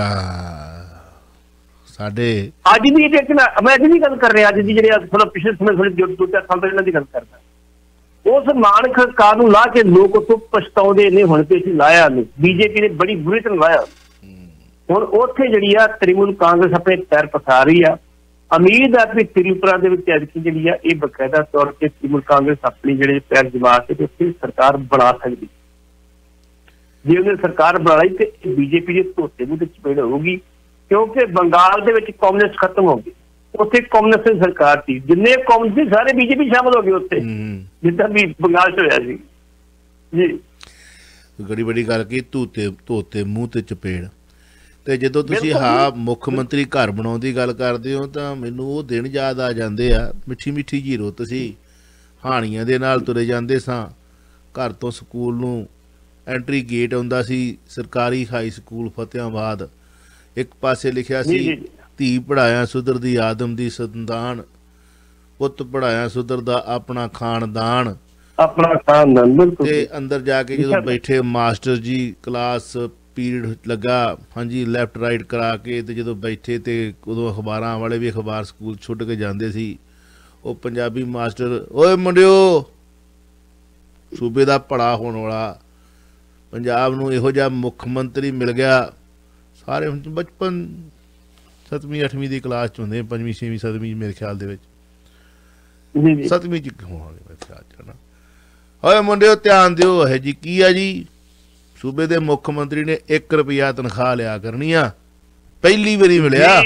ਸਾਡੇ ਅੱਜ ਦੀ ਮੈਂ ਅੱਜ ਦੀ ਗੱਲ ਕਰ ਰਿਹਾ, ਅੱਜ ਦੀ ਜਿਹੜੇ ਥੋੜਾ ਪਿਛਲੇ ਸਮੇਂ ਥੋੜੇ ਦੋ ਚਾਰ ਸਾਲ ਪਹਿਲਾਂ ਦੀ ਗੱਲ ਕਰਦਾ। ਉਸ ਮਾਨਕ ਸਰਕਾਰ ਨੂੰ ਲਾ ਕੇ ਲੋਕ ਉੱਥੋਂ ਪਛਤਾਉਂਦੇ ਨੇ ਹੁਣ ਤੇ ਅਸੀਂ ਲਾਇਆ ਨਹੀਂ, ਬੀਜੇਪੀ ਨੇ ਬੜੀ ਬੁਰੀ ਤਰ੍ਹਾਂ ਲਾਇਆ। ਹੁਣ ਉੱਥੇ ਜਿਹੜੀ ਆ ਤ੍ਰਿਣਮੂਲ ਕਾਂਗਰਸ ਆਪਣੇ ਪੈਰ ਪਸਾ ਰਹੀ ਆ। ਉਮੀਦ ਆ ਕਿ ਤ੍ਰਿਪੁਰਾ ਦੇ ਵਿੱਚ ਐਤਕੀ ਜਿਹੜੀ ਆ ਇਹ ਬਕਾਇਦਾ ਤੌਰ ਤੇ ਤ੍ਰਿਣਮੂਲ ਕਾਂਗਰਸ ਆਪਣੀ ਜਿਹੜੇ ਪੈਰ ਜਮਾ ਕੇ ਉੱਥੇ ਸਰਕਾਰ ਬਣਾ ਸਕਦੀ। ਜੇ ਉਹਨੇ ਸਰਕਾਰ ਬਣਾਈ ਤੇ ਬੀਜੇਪੀ ਦੇ ਧੋਤੇ ਨੂੰ ਤੇ ਚਪੇੜ ਹੋਊਗੀ, ਕਿਉਂਕਿ ਬੰਗਾਲ ਦੇ ਵਿੱਚ ਕਾਂਗਰਸ ਖਤਮ ਹੋ ਗਈ, ਉੱਥੇ ਕਾਂਗਰਸ ਦੀ ਸਰਕਾਰ ਸੀ, ਜਿੰਨੇ ਕਾਂਗਰਸ ਸਾਰੇ ਬੀਜੇਪੀ ਸ਼ਾਮਲ ਹੋ ਗਏ ਉੱਥੇ, ਜਿੱਦਾਂ ਵੀ ਬੰਗਾਲ ਚ ਹੋਇਆ ਸੀ ਜੀ। ਬੜੀ ਬੜੀ ਗੱਲ ਕੀ ਧੋਤੇ ਧੋਤੇ ਮੂੰਹ ਤੇ ਚਪੇੜ। ਤੇ ਜਦੋਂ ਤੁਸੀਂ ਹਾਂ ਮੁੱਖ ਮੰਤਰੀ ਘਰ ਬਣਾਉਣ ਦੀ ਗੱਲ ਕਰਦੇ ਹੋ ਤਾਂ ਮੈਨੂੰ ਉਹ ਦਿਨ ਯਾਦ ਆ ਜਾਂਦੇ ਆ। ਮਿੱਠੀ ਮਿੱਠੀ ਜੀ ਰੁੱਤ ਸੀ, ਹਾਣੀਆਂ ਦੇ ਨਾਲ ਤੁਰੇ ਜਾਂਦੇ ਸਾਂ ਘਰ ਤੋਂ ਸਕੂਲ ਨੂੰ। ਐਂਟਰੀ ਗੇਟ ਆਉਂਦਾ ਸੀ ਸਰਕਾਰੀ ਹਾਈ ਸਕੂਲ ਫਤਿਆਬਾਦ, ਇੱਕ ਪਾਸੇ ਲਿਖਿਆ ਸੀ ਧੀ ਪੜ੍ਹਾਇਆ ਸੁਧਰਦੀ ਆਦਮ ਦੀ ਸੰਤਾਨ, ਪੁੱਤ ਪੜ੍ਹਾਇਆ ਸੁਧਰਦਾ ਆਪਣਾ ਖਾਨਦਾਨ, ਆਪਣਾ ਖਾਨਦਾਨ। ਤੇ ਅੰਦਰ ਜਾ ਕੇ ਜਦੋਂ ਬੈਠੇ ਮਾਸਟਰ ਜੀ ਕਲਾਸ ਪੀਰੀਅਡ ਲੱਗਾ, ਹਾਂਜੀ ਲੈਫਟ ਰਾਈਟ ਕਰਾ ਕੇ, ਤੇ ਜਦੋਂ ਬੈਠੇ ਤੇ ਉਦੋਂ ਅਖਬਾਰਾਂ ਵਾਲੇ ਵੀ ਅਖਬਾਰ ਸਕੂਲ ਛੁੱਟ ਕੇ ਜਾਂਦੇ ਸੀ। ਉਹ ਪੰਜਾਬੀ ਮਾਸਟਰ, ਓਏ ਮੁੰਡਿਓ, ਸੂਬੇ ਦਾ ਭਲਾ ਹੋਣ ਵਾਲਾ ਪੰਜਾਬ ਨੂੰ ਇਹੋ ਜਿਹਾ ਮੁੱਖ ਮੰਤਰੀ ਮਿਲ ਗਿਆ। ਸਾਰੇ ਹੁਣ ਬਚਪਨ ਸੱਤਵੀਂ ਅੱਠਵੀਂ ਦੀ ਕਲਾਸ ਚ ਹੁੰਦੇ, ਪੰਜਵੀਂ ਛੇਵੀਂ ਸੱਤਵੀਂ ਮੇਰੇ ਖਿਆਲ ਦੇ ਵਿੱਚ, ਸੱਤਵੀਂ ਚ ਹੋਵਾਂਗੇ ਮੇਰੇ ਖਿਆਲ ਚ ਨਾ। ਓਏ ਮੁੰਡਿਓ ਧਿਆਨ ਦਿਓ, ਇਹ ਜੀ ਕੀ ਆ ਜੀ, ਸੂਬੇ ਦੇ ਮੁੱਖ ਮੰਤਰੀ ਨੇ ਇੱਕ ਰੁਪਇਆ ਤਨਖਾਹ ਲਿਆ ਕਰਨੀ ਆ, ਪਹਿਲੀ ਵਾਰੀ ਮਿਲਿਆ।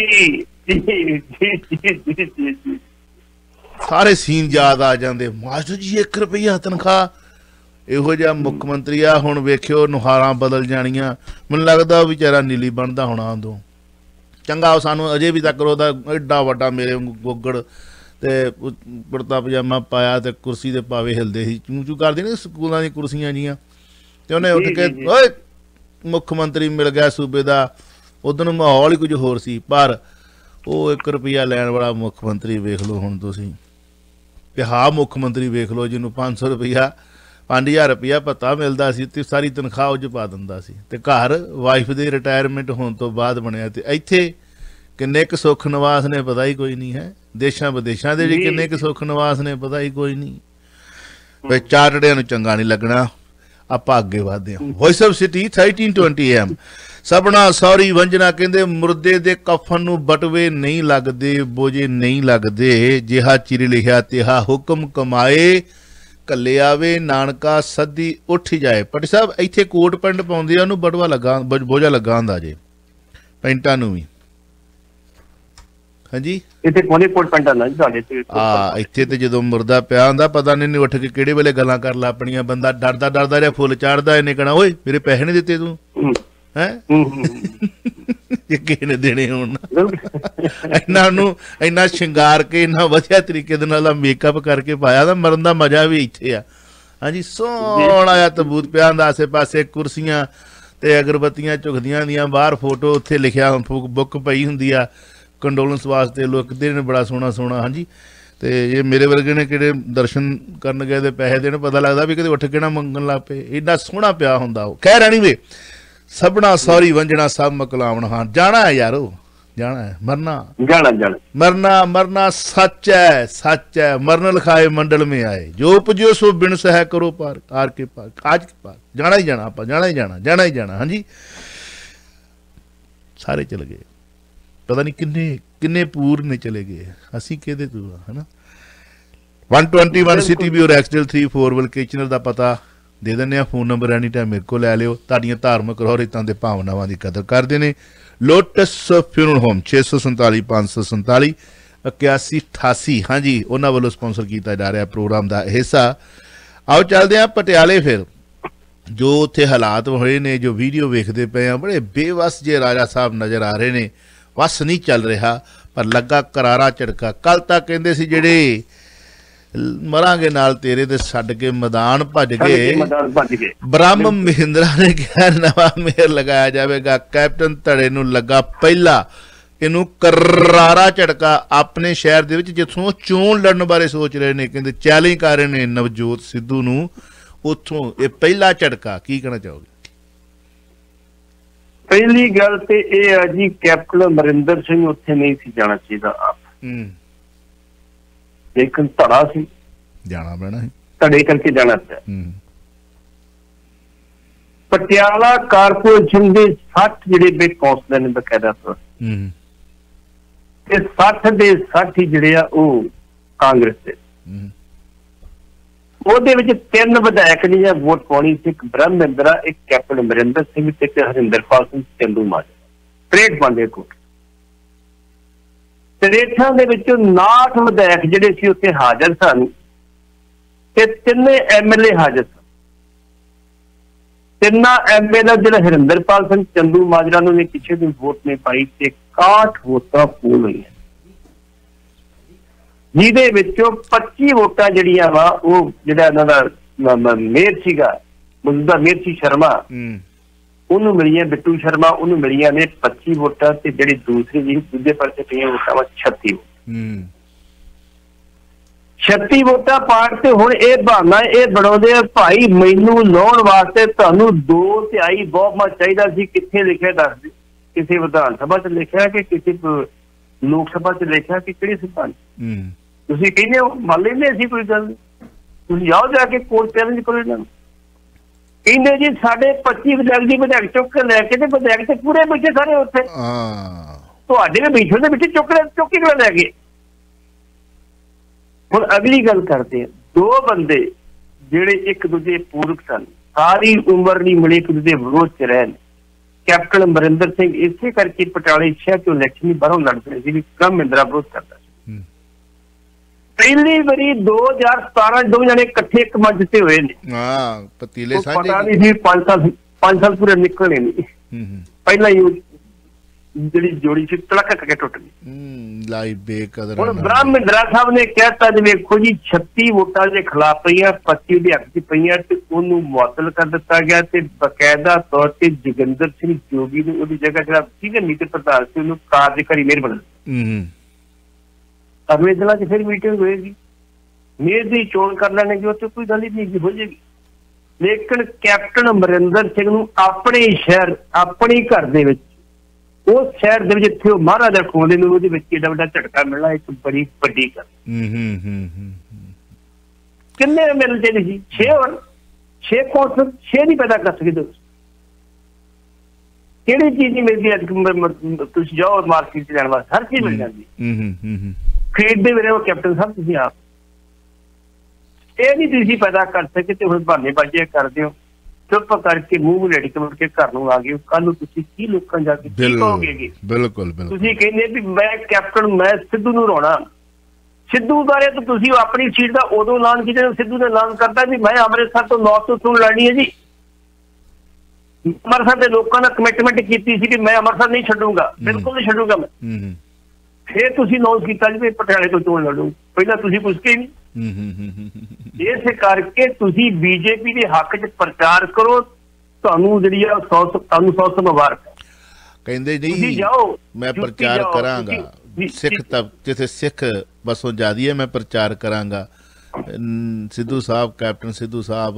ਸਾਰੇ ਸੀਨ ਯਾਦ ਆ ਜਾਂਦੇ, ਮਾਸਟਰ ਜੀ ਇੱਕ ਰੁਪਇਆ ਤਨਖਾਹ, ਇਹੋ ਜਿਹਾ ਮੁੱਖ ਮੰਤਰੀ ਆ। ਹੁਣ ਵੇਖਿਓ ਨੁਹਾਰਾਂ ਬਦਲ ਜਾਣੀਆਂ। ਮੈਨੂੰ ਲੱਗਦਾ ਉਹ ਵਿਚਾਰਾ ਨੀਲੀ ਬਣਦਾ ਹੋਣਾ ਉਦੋਂ। ਚੰਗਾ ਉਹ ਸਾਨੂੰ ਅਜੇ ਵੀ ਤੱਕ ਉਹਦਾ ਐਡਾ ਵੱਡਾ ਮੇਰੇ ਗੋਗੜ ਤੇ ਕੁੜਤਾ ਪਜਾਮਾ ਪਾਇਆ ਤੇ ਕੁਰਸੀ ਦੇ ਪਾਵੇ ਹਿਲਦੇ ਸੀ, ਚੂੰ ਚੂ ਕਰਦੇ ਨੇ ਸਕੂਲਾਂ ਦੀਆਂ ਕੁਰਸੀਆਂ ਜੀਆਂ, ਤੇ ਉਹਨੇ ਉੱਠ ਕੇ ਓਏ ਮੁੱਖ ਮੰਤਰੀ ਮਿਲ ਗਿਆ ਸੂਬੇ ਦਾ। ਉਦੋਂ ਮਾਹੌਲ ਹੀ ਕੁਝ ਹੋਰ ਸੀ, ਪਰ ਉਹ ਇੱਕ ਰੁਪਈਆ ਲੈਣ ਵਾਲਾ ਮੁੱਖ ਮੰਤਰੀ ਵੇਖ ਲਓ ਹੁਣ ਤੁਸੀਂ। ਤੇ ਹਾਂ ਮੁੱਖ ਮੰਤਰੀ ਵੇਖ ਲਓ ਜਿਹਨੂੰ ਪੰਜ ਸੌ ਰੁਪਈਆ ਪੰਜ ਹਜ਼ਾਰ ਰੁਪਈਆ ਭੱਤਾ ਮਿਲਦਾ ਸੀ ਤੇ ਸਾਰੀ ਤਨਖਾਹ ਉਹ 'ਚ ਪਾ ਦਿੰਦਾ ਸੀ, ਤੇ ਘਰ ਵਾਈਫ ਦੇ ਰਿਟਾਇਰਮੈਂਟ ਹੋਣ ਤੋਂ ਬਾਅਦ ਬਣਿਆ। ਤੇ ਇੱਥੇ ਕਿੰਨੇ ਕੁ ਸੁੱਖ ਨਿਵਾਸ ਨੇ ਪਤਾ ਹੀ ਕੋਈ ਨਹੀਂ ਹੈ, ਦੇਸ਼ਾਂ ਵਿਦੇਸ਼ਾਂ ਦੇ ਵੀ ਕਿੰਨੇ ਕੁ ਸੁੱਖ ਨਿਵਾਸ ਨੇ ਪਤਾ ਹੀ ਕੋਈ ਨਹੀਂ। ਬਈ ਚਾਰਟੜਿਆਂ ਨੂੰ ਚੰਗਾ ਨਹੀਂ ਲੱਗਣਾ, ਆਪਾਂ ਅੱਗੇ ਵਧਦੇ ਹਾਂ। Voice of city thirteen twenty AM. ਸਭਨਾ ਸੌਰੀ ਵੰਜਨਾ ਕਹਿੰਦੇ ਮੁਰਦੇ ਦੇ ਕਫਨ ਨੂੰ ਬਟਵੇ ਨਹੀਂ ਲੱਗਦੇ, ਬੋਝੇ ਨਹੀਂ ਲੱਗਦੇ, ਜਿਹਾ ਚਿਰ ਲਿਖਿਆ ਤਿਹਾ ਹੁਕਮ ਕਮਾਏ, ਕੱਲੇ ਆਵੇ ਨਾਨਕਾ ਸੱਦੀ ਉੱਠ ਜਾਏ। ਪਟ ਸਾਹਿਬ ਇੱਥੇ ਕੋਟ ਪੈਂਟ ਪਾਉਂਦੇ ਆ, ਉਹਨੂੰ ਬਟਵਾ ਲੱਗਾ ਬੋਝਾ ਲੱਗਾ ਹੁੰਦਾ ਜੇ ਪੈਂਟਾਂ ਨੂੰ ਵੀ। ਹਾਂਜੀ ਇੱਥੇ ਕੋਨੇ ਕੋਟ ਪੈਂਟਾਂ ਨਾ ਸਾਡੇ ਹਾਂ, ਇੱਥੇ ਤੇ ਜਦੋਂ ਮੁਰਦਾ ਪਿਆ ਹੁੰਦਾ ਪਤਾ ਨਹੀਂ ਉੱਠ ਕੇ ਕਿਹੜੇ ਵੇਲੇ ਗੱਲਾਂ ਕਰ ਲਾ ਆਪਣੀਆਂ। ਬੰਦਾ ਡਰਦਾ ਡਰਦਾ ਰਿਹਾ ਫੁੱਲ ਚਾੜਦਾ, ਇਹਨੇ ਕਹਿਣਾ ਓਏ ਮੇਰੇ ਪੈਸੇ ਨਹੀਂ ਦਿੱਤੇ ਤੂੰ, ਹੈਂ ਕਿਸੇ ਨੇ ਦੇਣੇ ਹੋਣ। ਇਹਨਾਂ ਨੂੰ ਇੰਨਾ ਸ਼ਿੰਗਾਰ ਕੇ ਇੰਨਾ ਵਧੀਆ ਤਰੀਕੇ ਦੇ ਨਾਲ ਮੇਕਅਪ ਕਰਕੇ ਪਾਇਆ ਤਾਂ ਮਰਨ ਦਾ ਮਜ਼ਾ ਵੀ ਇੱਥੇ ਆ। ਹਾਂਜੀ ਸੋਹਣਾ ਜਿਹਾ ਤਬੂਤ ਪਿਆ ਹੁੰਦਾ, ਆਸੇ ਪਾਸੇ ਕੁਰਸੀਆਂ ਤੇ ਅਗਰਬੱਤੀਆਂ ਝੁਕਦੀਆਂ ਦੀਆਂ, ਬਾਹਰ ਫੋਟੋ ਉੱਥੇ ਲਿਖਿਆ ਬੁੱਕ ਪਈ ਹੁੰਦੀ ਆ ਕੰਡੋਲੈਂਸ ਵਾਸਤੇ, ਲੋਕ ਦੇ ਨੇ ਬੜਾ ਸੋਹਣਾ ਸੋਹਣਾ। ਹਾਂਜੀ ਤੇ ਜੇ ਮੇਰੇ ਵਰਗੇ ਨੇ ਕਿਹੜੇ ਦਰਸ਼ਨ ਕਰਨ ਗਏ ਤੇ ਪੈਸੇ ਦੇਣ, ਪਤਾ ਲੱਗਦਾ ਵੀ ਕਿਤੇ ਉੱਠ ਕੇ ਨਾ ਮੰਗਣ ਲੱਗ ਪਏ, ਏਡਾ ਸੋਹਣਾ ਪਿਆ ਹੁੰਦਾ ਉਹ। ਖੈਰ ਐਨੀਵੇ, ਸਭਨਾ ਸੌਰੀ ਵੰਜਣਾ ਸਭ ਮਕਲਾਵਣ ਹਾਂ, ਜਾਣਾ ਹੈ ਯਾਰ ਉਹ जाना है, मरना जाना जाना मरना मरना सच है, सच है। मरण लिखाए मंडल में आए, जो उपजो सो बिन सह करो पार, आर के पार, आज के पार जाना ही जाना, आप जाना ही जाना, जाना ही जाना। हाँ जी, सारे चले गए, पता नहीं किन्ने किन्ने पूर ने चले गए, असी कहते तू है ना। वन ट्वेंटी वन सिटी भी और एक्सडल थ्री फोर वोकेशनल का पता दे दें, फोन नंबर एनी टाइम मेरे को लै लियो। तुहाडियां धार्मिक रौहरीतां दे भावनावां की कदर करते हैं। लोटस फ्यूनरल होम छे सौ संताली पाँच सौ संताली इक्यासी अठासी, हाँ जी, उन्होंने वालों स्पॉन्सर किया जा रहा प्रोग्राम का हिस्सा। आओ चलते हैं पटियाले, फिर जो उत्थे हालात होए ने, जो वीडियो वेखते पे हैं, बड़े बेवस जे राजा साहब नज़र आ रहे ने, वस नहीं चल रहा, पर लगा करारा झटका। कल तक कहते सी जेड़े मरांगे नाल तेरे ते छड्ड के मैदान भज गए। ब्रह्म महिंद्रा ने कहा नवा मेयर लगाया जाएगा। कैप्टन धड़े नूं लगा पहला इनू करारा झटका अपने शहर दे विच, जिथों चोण लड़न बारे सोच रहे ने, कहते चैलेंज कर रहे ने नवजोत सिद्धू नूं, उत्थों ये पहला झटका। की कहना चाहोगे? पहली गल ते ये है जी, कैप्टन अमरिंदर सिंह उत्थे नहीं सी जाना चाहिए आप, लेकिन धड़ा सी जाना पैना है, धड़े करके जाना चाहिए। पटियाला कारपोरेशन के सठ जिहड़े बे कौंसलर ने बकायदा तौर ते सठ दे सठ ही जिहड़े आ ओह कांग्रेस दे, ਉਹਦੇ ਵਿੱਚ ਤਿੰਨ ਵਿਧਾਇਕ ਨੇ ਜਾਂ ਵੋਟ ਪਾਉਣੀ ਸੀ, ਇੱਕ ਬ੍ਰਹਮ ਮਹਿੰਦਰਾ, ਇੱਕ ਕੈਪਟਨ ਅਮਰਿੰਦਰ ਸਿੰਘ ਤੇ ਇੱਕ ਹਰਿੰਦਰਪਾਲ ਸਿੰਘ ਚੰਦੂ ਮਾਜਰਾ, ਤ੍ਰੇਹਠ ਬੰਦੇ ਕੋਲ। ਤ੍ਰੇਹਠਾਂ ਦੇ ਵਿੱਚੋਂ ਉਨਾਹਠ ਵਿਧਾਇਕ ਜਿਹੜੇ ਸੀ ਉੱਥੇ ਹਾਜ਼ਰ ਸਨ ਤੇ ਤਿੰਨੇ ਐਮਐਲਏ ਹਾਜ਼ਰ ਸਨ। ਤਿੰਨਾਂ ਐਮਐਲਏ ਜਿਹੜਾ ਹਰਿੰਦਰਪਾਲ ਸਿੰਘ ਚੰਦੂ ਮਾਜਰਾ ਨੂੰ ਨੇ ਕਿਸੇ ਦੀ ਵੋਟ ਨਹੀਂ ਪਾਈ ਤੇ ਇਕਾਹਠ ਵੋਟਾਂ ਪੋਲ ਹੋਈਆਂ, ਜਿਹਦੇ ਵਿੱਚੋਂ ਪੱਚੀ ਵੋਟਾਂ ਜਿਹੜੀਆਂ ਵਾ ਉਹ ਜਿਹੜਾ ਇਹਨਾਂ ਦਾ ਮੇਅਰ ਸੀਗਾ, ਮੌਜੂਦਾ ਮੇਅਰ ਸੀ ਸ਼ਰਮਾ, ਉਹਨੂੰ ਮਿਲੀਆਂ, ਬਿੱਟੂ ਸ਼ਰਮਾ, ਉਹਨੂੰ ਮਿਲੀਆਂ ਨੇ ਪੱਚੀ ਵੋਟਾਂ ਤੇ ਜਿਹੜੀ ਦੂਸਰੀ ਜਿਹੜੀ ਦੂਜੇ ਪਾਸੇ ਪਈਆਂ ਵੋਟਾਂ ਵਾ ਛੱਤੀ ਛੱਤੀ ਵੋਟਾਂ ਪਾੜ ਤੇ ਹੁਣ ਇਹ ਬਹਾਨਾ ਇਹ ਬਣਾਉਂਦੇ ਆ, ਭਾਈ ਮੈਨੂੰ ਲਾਉਣ ਵਾਸਤੇ ਤੁਹਾਨੂੰ ਦੋ ਤਿਹਾਈ ਬਹੁਮਤ ਚਾਹੀਦਾ ਸੀ। ਕਿੱਥੇ ਲਿਖਿਆ ਦੱਸ ਦਿਓ, ਕਿਸੇ ਵਿਧਾਨ ਸਭਾ ਚ ਲਿਖਿਆ ਕਿ ਕਿਸੇ ਲੋਕ ਸਭਾ ਚ ਲਿਖਿਆ ਕਿ ਕਿਹੜੀ ਸਭਾ? ਤੁਸੀਂ ਕਹਿੰਦੇ ਹੋ ਮੰਨ ਲੈਂਦੇ ਅਸੀਂ ਕੋਈ ਗੱਲ, ਤੁਸੀਂ ਜਾਓ ਜਾ ਕੇ ਕੋਰਟ ਚੈਲੰਜ ਕਰੋ ਇਹਨਾਂ ਨੂੰ। ਕਹਿੰਦੇ ਜੀ ਸਾਡੇ ਪੱਚੀ ਵਿਧਾਇਕ ਦੀ ਵਿਧਾਇਕ ਚੁੱਕ ਕੇ ਲੈ ਕੇ ਤੇ ਵਿਧਾਇਕ ਤੇ ਪੂਰੇ ਬੈਠੇ ਸਾਰੇ ਉੱਥੇ, ਤੁਹਾਡੇ ਵੀ ਬੈਠੇ ਦੇ ਵਿੱਚ ਚੁੱਕ ਲੈ ਚੁੱਕ ਕੇ ਲੈ ਗਏ। ਹੁਣ ਅਗਲੀ ਗੱਲ ਕਰਦੇ ਆ, ਦੋ ਬੰਦੇ ਜਿਹੜੇ ਇੱਕ ਦੂਜੇ ਪੂਰਕ ਸਨ, ਸਾਰੀ ਉਮਰ ਨਹੀਂ ਮਿਲੇ, ਇੱਕ ਦੂਜੇ ਵਿਰੋਧ ਚ ਰਹਿਣ। ਕੈਪਟਨ ਅਮਰਿੰਦਰ ਸਿੰਘ ਇਸੇ ਕਰਕੇ ਪਟਿਆਲੇ ਸ਼ਹਿਰ ਚੋਂ ਇਲੈਕਸ਼ਨ ਬਾਹਰੋਂ ਲੜਦੇ ਸੀ ਵੀ ਬ੍ਰਹਮ ਮਹਿੰਦਰਾ ਵਿਰੋਧ ਕਰਦਾ ਸੀ। ਪਹਿਲੀ ਵਾਰੀ ਦੋ ਹਜ਼ਾਰ ਸਤਾਰਾਂ ਦੋਵੇਂ ਜਣੇ ਇਕੱਠੇ ਇੱਕ ਮੰਚ ਤੇ ਹੋਏ ਨੇ, ਪਤੀਲੇ ਸਾਂਝੇ, ਪਤਾ ਨਹੀਂ ਸੀ ਪੰਜ ਸਾਲ ਪੰਜ ਸਾਲ ਪੂਰੇ ਨਿਕਲਣੇ ਨਹੀਂ, ਪਹਿਲਾਂ ਹੀ ਜਿਹੜੀ ਜੋੜੀ ਸੀ ਤੜਕ ਕੇ ਟੁੱਟ ਗਈ। ਲਾਈਵ ਬੇਕਦਰ ਹੁਣ ਬ੍ਰਹਮ ਮਹਿੰਦਰਾ ਸਾਹਿਬ ਨੇ ਕਹਿਤਾ ਜੀ ਵੇਖੋ ਜੀ ਛੱਤੀ ਵੋਟਾਂ ਦੇ ਖਿਲਾਫ ਪਈਆਂ, ਪੱਚੀ ਦੇ ਹੱਕ ਚ ਪਈਆਂ ਤੇ ਉਹਨੂੰ ਮੁਅੱਤਲ ਕਰ ਦਿੱਤਾ ਗਿਆ ਤੇ ਬਕਾਇਦਾ ਤੌਰ ਤੇ ਜੋਗਿੰਦਰ ਸਿੰਘ ਜੋਗੀ ਨੂੰ ਉਹਦੀ ਜਗ੍ਹਾ ਜਿਹੜਾ ਸੀਗਾ ਨੀਤੀ ਪ੍ਰਧਾਨ ਸੀ ਉਹਨੂੰ ਕਾਰਜਕਾਰੀ ਮੇਅਰ ਬਣਾ ਦਿੱਤਾ। ਅਗਲੇ ਦਿਨਾਂ ਚ ਫਿਰ ਮੀਟਿੰਗ ਹੋਏਗੀ, ਮੇਅਰ ਦੀ ਚੋਣ ਕਰ ਲੈਣਗੇ, ਉੱਥੇ ਕੋਈ ਗੱਲ ਹੀ ਨਹੀਂ ਹੋ ਜਾਏਗੀ। ਲੇਕਿਨ ਕੈਪਟਨ ਅਮਰਿੰਦਰ ਸਿੰਘ ਨੂੰ ਆਪਣੇ ਸ਼ਹਿਰ ਆਪਣੇ ਘਰ ਦੇ ਵਿੱਚ, ਉਸ ਸ਼ਹਿਰ ਦੇ ਵਿੱਚ ਜਿੱਥੇ ਉਹ ਮਹਾਰਾਜਾ ਖੋਂਦੇ ਨੇ, ਉਹਦੇ ਵਿੱਚ ਏਡਾ ਵੱਡਾ ਝਟਕਾ ਮਿਲਣਾ ਇੱਕ ਬੜੀ ਵੱਡੀ ਗੱਲ। ਕਿੰਨੇ ਮਿਲ ਜਾਂਦੇ ਸੀ? ਛੇ ਹੋਰ ਛੇ ਕੌਂਸਲ, ਛੇ ਨਹੀਂ ਪੈਦਾ ਕਰ ਸਕਦੇ। ਕਿਹੜੀ ਚੀਜ਼ ਨਹੀਂ ਮਿਲਦੀ ਅੱਜ? ਤੁਸੀਂ ਜਾਓ ਮਾਰਕੀਟ ਚ ਲੈਣ ਵਾਸਤੇ, ਹਰ ਚੀਜ਼ ਮਿਲ ਜਾਂਦੀ। ਖਰੀਦਦੇ ਵੇਲੇ ਉਹ ਕੈਪਟਨ ਸਾਹਿਬ ਤੁਸੀਂ ਆਪ ਇਹ ਨਹੀਂ ਤੁਸੀਂ ਪੈਦਾ ਕਰ ਸਕੇ ਤੇ ਹੁਣ ਬਹਾਨੇ ਬਾਜ਼ੀਆਂ ਕਰਦੇ ਹੋ, ਚੁੱਪ ਕਰਕੇ ਮੂੰਹ ਲੜਕੇ ਮੁੜ ਕੇ ਘਰ ਨੂੰ ਆ ਗਏ। ਕੱਲ ਨੂੰ ਤੁਸੀਂ ਕੀ ਲੋਕਾਂ ਜਾ ਕੇ ਕੀ ਕਹੋਗੇ? ਬਿਲਕੁਲ ਤੁਸੀਂ ਕਹਿੰਦੇ ਵੀ ਮੈਂ ਕੈਪਟਨ, ਮੈਂ ਸਿੱਧੂ ਨੂੰ ਰੋਣਾ। ਸਿੱਧੂ ਬਾਰੇ ਤਾਂ ਤੁਸੀਂ ਆਪਣੀ ਸੀਟ ਦਾ ਉਦੋਂ ਐਲਾਨ ਕੀਤਾ ਜਦੋਂ ਸਿੱਧੂ ਨੇ ਐਲਾਨ ਕਰਦਾ ਵੀ ਮੈਂ ਅੰਮ੍ਰਿਤਸਰ ਤੋਂ ਨੌਰਥ ਤੋਂ ਚੋਣ ਲੜਨੀ ਹੈ ਜੀ। ਅੰਮ੍ਰਿਤਸਰ ਦੇ ਲੋਕਾਂ ਨੇ ਕਮਿਟਮੈਂਟ ਕੀਤੀ ਸੀ ਕਿ ਮੈਂ ਅੰਮ੍ਰਿਤਸਰ ਨਹੀਂ ਛੱਡੂਗਾ, ਬਿਲਕੁਲ ਨਹੀਂ ਛੱਡੂਗਾ ਮੈਂ। ਫਿਰ ਤੁਸੀਂ ਅਨਾਉਂਸ ਕੀਤਾ ਜੀ ਪਟਿਆਲੇ ਤੋਂ ਚੋਣ ਲੜੂ, ਪਹਿਲਾਂ ਤੁਸੀਂ ਪੁੱਛ ਕੇ ਨਹੀਂ। ਇਸ ਕਰਕੇ ਤੁਸੀਂ ਬੀਜੇਪੀ ਦੇ ਹੱਕ ਚ ਪ੍ਰਚਾਰ ਕਰੋ, ਤੁਹਾਨੂੰ ਜਿਹੜੀ ਆ ਸੌ ਤੁਹਾਨੂੰ ਸੌ ਸੌ ਮੁਬਾਰਕ। ਕਹਿੰਦੇ ਨਹੀਂ ਜਾਓ ਮੈਂ ਪ੍ਰਚਾਰ ਕਰਾਂਗਾ, ਸਿੱਖ ਤਬ ਜਿੱਥੇ ਸਿੱਖ ਬਸੋਂ ਜ਼ਿਆਦੀ ਹੈ ਮੈਂ ਪ੍ਰਚਾਰ ਕਰਾਂਗਾ। ਸਿੱਧੂ ਸਾਹਿਬ, ਕੈਪਟਨ ਸਿੱਧੂ ਸਾਹਿਬ,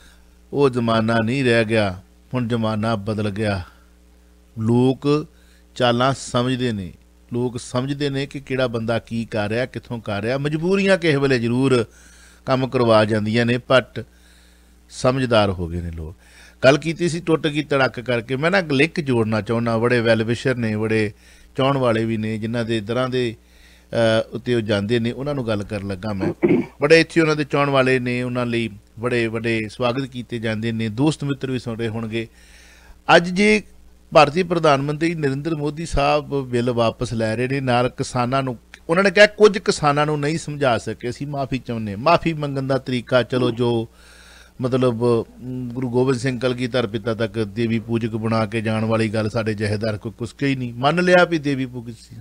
ਉਹ ਜ਼ਮਾਨਾ ਨਹੀਂ ਰਹਿ ਗਿਆ, ਹੁਣ ਜ਼ਮਾਨਾ ਬਦਲ ਗਿਆ। ਲੋਕ ਚਾਲਾਂ ਸਮਝਦੇ ਨੇ ਲੋਕ, ਸਮਝਦੇ ਨੇ ਕਿ ਕਿਹੜਾ ਬੰਦਾ ਕੀ ਕਰ ਰਿਹਾ, ਕਿੱਥੋਂ ਕਰ ਰਿਹਾ। ਮਜਬੂਰੀਆਂ ਕਿਸੇ ਵੇਲੇ ਜ਼ਰੂਰ ਕੰਮ ਕਰਵਾ ਜਾਂਦੀਆਂ ਨੇ, ਬਟ ਸਮਝਦਾਰ ਹੋ ਗਏ ਨੇ ਲੋਕ। ਗੱਲ ਕੀਤੀ ਸੀ ਟੁੱਟ ਗਈ ਧੜਕ ਕਰਕੇ। ਮੈਂ ਨਾ ਲਿੰਕ ਜੋੜਨਾ ਚਾਹੁੰਦਾ, ਬੜੇ ਵੈਲ ਵਿਸ਼ਰ ਨੇ, ਬੜੇ ਚਾਹੁਣ ਵਾਲੇ ਵੀ ਨੇ, ਜਿਨ੍ਹਾਂ ਦੇ ਦਰਾਂ ਦੇ ਉੱਤੇ ਉਹ ਜਾਂਦੇ ਨੇ, ਉਹਨਾਂ ਨੂੰ ਗੱਲ ਕਰਨ ਲੱਗਾ ਮੈਂ। ਬੜੇ ਇੱਥੇ ਉਹਨਾਂ ਦੇ ਚਾਹੁਣ ਵਾਲੇ ਨੇ, ਉਹਨਾਂ ਲਈ ਬੜੇ ਵੱਡੇ ਸਵਾਗਤ ਕੀਤੇ ਜਾਂਦੇ ਨੇ। ਦੋਸਤ ਮਿੱਤਰ ਵੀ ਸੁਣ ਰਹੇ ਹੋਣਗੇ। ਅੱਜ ਜੇ ਭਾਰਤੀ ਪ੍ਰਧਾਨ ਮੰਤਰੀ ਨਰਿੰਦਰ ਮੋਦੀ ਸਾਹਿਬ ਬਿੱਲ ਵਾਪਸ ਲੈ ਰਹੇ ਨੇ, ਨਾਲ ਕਿਸਾਨਾਂ ਨੂੰ ਉਹਨਾਂ ਨੇ ਕਿਹਾ ਕੁਝ ਕਿਸਾਨਾਂ ਨੂੰ ਨਹੀਂ ਸਮਝਾ ਸਕੇ, ਅਸੀਂ ਮਾਫੀ ਚਾਹੁੰਦੇ। ਮਾਫੀ ਮੰਗਣ ਦਾ ਤਰੀਕਾ ਚਲੋ ਜੋ ਮਤਲਬ ਗੁਰੂ ਗੋਬਿੰਦ ਸਿੰਘ ਕਲਗੀਧਰ ਪਿਤਾ ਤੱਕ ਦੇਵੀ ਪੂਜਕ ਬਣਾ ਕੇ ਜਾਣ ਵਾਲੀ ਗੱਲ ਸਾਡੇ ਜਹੇਦਾਰ ਕੋਈ ਕੁਛ ਹੀ ਨਹੀਂ ਮੰਨ ਲਿਆ ਵੀ ਦੇਵੀ ਪੂਜਕ ਸੀ,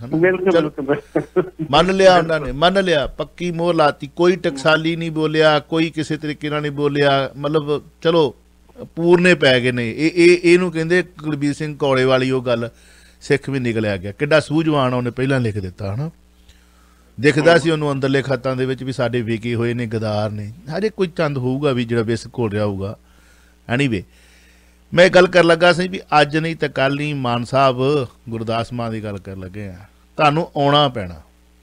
ਮੰਨ ਲਿਆ ਉਹਨਾਂ ਨੇ, ਮੰਨ ਲਿਆ, ਪੱਕੀ ਮੋਹਰ ਲਾਤੀ। ਕੋਈ ਟਕਸਾਲੀ ਨਹੀਂ ਬੋਲਿਆ, ਕੋਈ ਕਿਸੇ ਤਰੀਕੇ ਨਾਲ ਨਹੀਂ ਬੋਲਿਆ, ਮਤਲਬ ਚਲੋ ਪੂਰਨੇ ਪੈ ਗਏ ਨੇ। ਇਹ ਇਹ ਇਹਨੂੰ ਕਹਿੰਦੇ ਕੁਲਬੀਰ ਸਿੰਘ ਕੌਲੇ ਵਾਲੀ ਉਹ ਗੱਲ, ਸਿੱਖ ਵੀ ਨਿਕਲਿਆ ਗਿਆ। ਕਿੱਡਾ ਸੂਝਵਾਨ ਉਹਨੇ ਪਹਿਲਾਂ ਲਿਖ ਦਿੱਤਾ, ਹੈ ਨਾ। ਦਿਖਦਾ ਸੀ ਉਹਨੂੰ ਅੰਦਰਲੇ ਖਾਤਾਂ ਦੇ ਵਿੱਚ ਵੀ ਸਾਡੇ ਵਿਕੇ ਹੋਏ ਨੇ, ਗਦਾਰ ਨੇ। ਹਜੇ ਕੋਈ ਚੰਦ ਹੋਊਗਾ ਵੀ ਜਿਹੜਾ ਵਿਸ ਘੋਲ ਰਿਹਾ ਹੋਊਗਾ। ਐਨੀਵੇ ਮੈਂ ਗੱਲ ਕਰਨ ਲੱਗਾ ਸੀ ਵੀ ਅੱਜ ਨਹੀਂ ਤਾਂ ਕੱਲ੍ਹ ਨਹੀਂ ਮਾਨ ਸਾਹਿਬ ਗੁਰਦਾਸ ਮਾਨ ਦੀ ਗੱਲ ਕਰਨ ਲੱਗੇ ਆ। ਤੁਹਾਨੂੰ ਆਉਣਾ ਪੈਣਾ,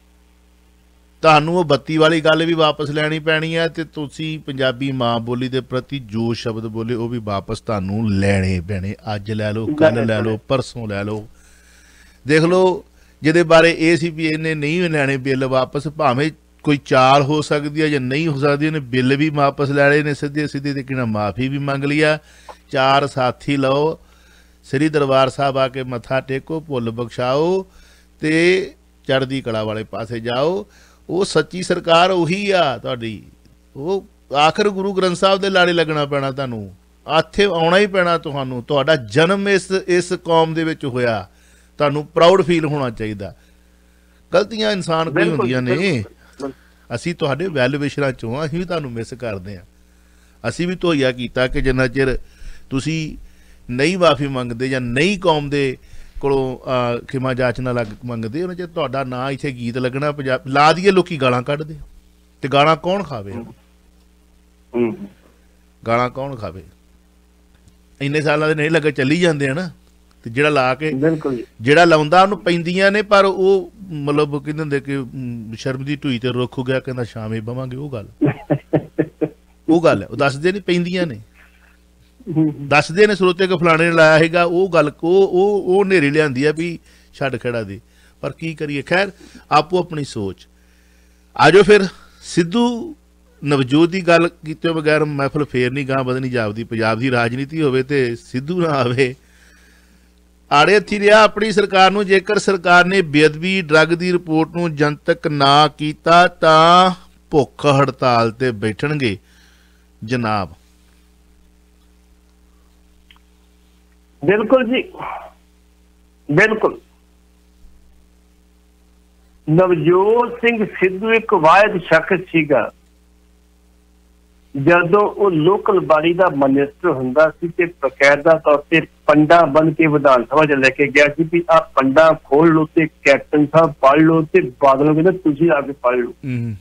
ਤੁਹਾਨੂੰ ਉਹ ਬੱਤੀ ਵਾਲੀ ਗੱਲ ਵੀ ਵਾਪਸ ਲੈਣੀ ਪੈਣੀ ਹੈ, ਅਤੇ ਤੁਸੀਂ ਪੰਜਾਬੀ ਮਾਂ ਬੋਲੀ ਦੇ ਪ੍ਰਤੀ ਜੋ ਸ਼ਬਦ ਬੋਲੇ ਉਹ ਵੀ ਵਾਪਸ ਤੁਹਾਨੂੰ ਲੈਣੇ ਪੈਣੇ। ਅੱਜ ਲੈ ਲਓ, ਕੱਲ੍ਹ ਲੈ ਲਓ, ਪਰਸੋਂ ਲੈ ਲਓ। ਦੇਖ ਲਓ ਜਿਹਦੇ ਬਾਰੇ ਇਹ ਸੀ ਵੀ ਇਹਨੇ ਨਹੀਂ ਲੈਣੇ ਬਿੱਲ ਵਾਪਸ, ਭਾਵੇਂ ਕੋਈ ਚਾਲ ਹੋ ਸਕਦੀ ਹੈ ਜਾਂ ਨਹੀਂ ਹੋ ਸਕਦੀ, ਉਹਨੇ ਬਿੱਲ ਵੀ ਵਾਪਸ ਲੈ ਲਏ ਨੇ ਸਿੱਧੇ ਸਿੱਧੇ ਤਰੀਕੇ ਨਾਲ, ਮਾਫੀ ਵੀ ਮੰਗ ਲਈ ਆ। ਚਾਰ ਸਾਥੀ ਲਓ, ਸ੍ਰੀ ਦਰਬਾਰ ਸਾਹਿਬ ਆ ਕੇ ਮੱਥਾ ਟੇਕੋ, ਭੁੱਲ ਬਖਸ਼ਾਓ ਅਤੇ ਚੜ੍ਹਦੀ ਕਲਾ ਵਾਲੇ ਪਾਸੇ ਜਾਓ। ਉਹ ਸੱਚੀ ਸਰਕਾਰ ਉਹੀ ਆ ਤੁਹਾਡੀ। ਉਹ ਆਖਰ ਗੁਰੂ ਗ੍ਰੰਥ ਸਾਹਿਬ ਦੇ ਲਾੜੇ ਲੱਗਣਾ ਪੈਣਾ, ਤੁਹਾਨੂੰ ਇੱਥੇ ਆਉਣਾ ਹੀ ਪੈਣਾ। ਤੁਹਾਨੂੰ ਤੁਹਾਡਾ ਜਨਮ ਇਸ ਇਸ ਕੌਮ ਦੇ ਵਿੱਚ ਹੋਇਆ, ਤੁਹਾਨੂੰ ਪ੍ਰਾਊਡ ਫੀਲ ਹੋਣਾ ਚਾਹੀਦਾ। ਗਲਤੀਆਂ ਇਨਸਾਨ ਕੋਈ ਹੁੰਦੀਆਂ ਨੇ। ਅਸੀਂ ਤੁਹਾਡੇ ਵੈਲ ਵਿਸ਼ਰਾਂ 'ਚੋਂ ਹਾਂ, ਅਸੀਂ ਵੀ ਤੁਹਾਨੂੰ ਮਿਸ ਕਰਦੇ ਹਾਂ। ਅਸੀਂ ਵੀ ਧੋਈਆ ਕੀਤਾ ਕਿ ਜਿੰਨਾ ਚਿਰ ਤੁਸੀਂ ਨਹੀਂ ਮਾਫੀ ਮੰਗਦੇ ਜਾਂ ਨਹੀਂ ਕੌਮ ਦੇ ਕੋਲੋਂ ਖਿਮਾ ਜਾਚਨਾ ਲੱਗ ਮੰਗਦੇ, ਉਹਨਾਂ 'ਚ ਤੁਹਾਡਾ ਨਾਂ ਇੱਥੇ ਗੀਤ ਲੱਗਣਾ। ਪੰਜਾਬ ਲਾ ਦੀਏ ਲੋਕੀ ਗਾਲਾਂ ਕੱਢਦੇ, ਅਤੇ ਗਾਲਾਂ ਕੌਣ ਖਾਵੇ? ਗਾਲਾਂ ਕੌਣ ਖਾਵੇ? ਇੰਨੇ ਸਾਲਾਂ ਦੇ ਨਹੀਂ ਲੱਗੇ ਚੱਲੀ ਜਾਂਦੇ ਆ ਨਾ। ਅਤੇ ਜਿਹੜਾ ਲਾ ਕੇ ਜਿਹੜਾ ਲਾਉਂਦਾ ਉਹਨੂੰ ਪੈਂਦੀਆਂ ਨੇ, ਪਰ ਉਹ ਮਤਲਬ ਕਹਿੰਦੇ ਹੁੰਦੇ ਕਿ ਸ਼ਰਮ ਦੀ ਢੂਈ ਤੇ ਰੁੱਖ ਹੋ ਗਿਆ, ਕਹਿੰਦਾ ਛਾਵੇਂ ਬਵਾਂਗੇ। ਉਹ ਗੱਲ ਉਹ ਗੱਲ ਹੈ, ਉਹ ਦੱਸਦੇ ਨਹੀਂ ਪੈਂਦੀਆਂ ਨੇ, ਦੱਸਦੇ ਨੇ ਸਰੋਤੇ ਕਿ ਫਲਾਣੇ ਨੇ ਲਾਇਆ ਹੈਗਾ। ਉਹ ਗੱਲ ਉਹ ਉਹ ਉਹ ਹਨੇਰੀ ਲਿਆਂਦੀ ਆ ਵੀ ਛੱਡ ਖੜਾ ਦੇ। ਪਰ ਕੀ ਕਰੀਏ, ਖੈਰ ਆਪੋ ਆਪਣੀ ਸੋਚ। ਆ ਜਾਓ ਫਿਰ ਸਿੱਧੂ ਨਵਜੋਤ ਦੀ ਗੱਲ ਕੀਤੇ ਬਗੈਰ ਮਹਿਫਲ ਫੇਰ ਨਹੀਂ ਗਾਂ ਵਧਣੀ ਜਾਪਦੀ। ਪੰਜਾਬ ਦੀ ਰਾਜਨੀਤੀ ਹੋਵੇ ਤੇ ਸਿੱਧੂ ਨਾ ਆਵੇ। ਆੜੇ ਹੱਥੀ ਰਿਹਾ ਆਪਣੀ ਸਰਕਾਰ ਨੂੰ। ਜੇਕਰ ਸਰਕਾਰ ਨੇ ਬੇਅਦਬੀ ਡਰੱਗ ਦੀ ਰਿਪੋਰਟ ਨੂੰ ਜਨਤਕ ਨਾ ਕੀਤਾ ਤਾਂ ਭੁੱਖ ਹੜਤਾਲ ਤੇ ਬੈਠਣਗੇ ਜਨਾਬ। ਬਿਲਕੁਲ ਜੀ, ਬਿਲਕੁਲ। ਨਵਜੋਤ ਸਿੰਘ ਸਿੱਧੂ ਇੱਕ ਵਾਹਿਦ ਸ਼ਖਸ ਸੀਗਾ। ਜਦੋਂ ਉਹ ਲੋਕਲ ਬਾਡੀ ਦਾ ਮਿਨਿਸਟਰ ਹੁੰਦਾ ਸੀ ਤੇ ਬਕਾਇਦਾ ਤੌਰ ਤੇ ਪੰਡਾ ਬਣ ਕੇ ਵਿਧਾਨ ਸਭਾ 'ਚ ਲੈ ਕੇ ਗਿਆ ਸੀ ਵੀ ਆਹ ਪੰਡਾ ਖੋਲ ਲਓ ਤੇ ਕੈਪਟਨ ਸਾਹਿਬ ਪੜ੍ਹ ਲਓ, ਤੇ ਬਾਦਲ ਨੂੰ ਕਹਿੰਦਾ ਤੁਸੀਂ ਆ ਕੇ ਪੜ੍ਹ ਲਓ।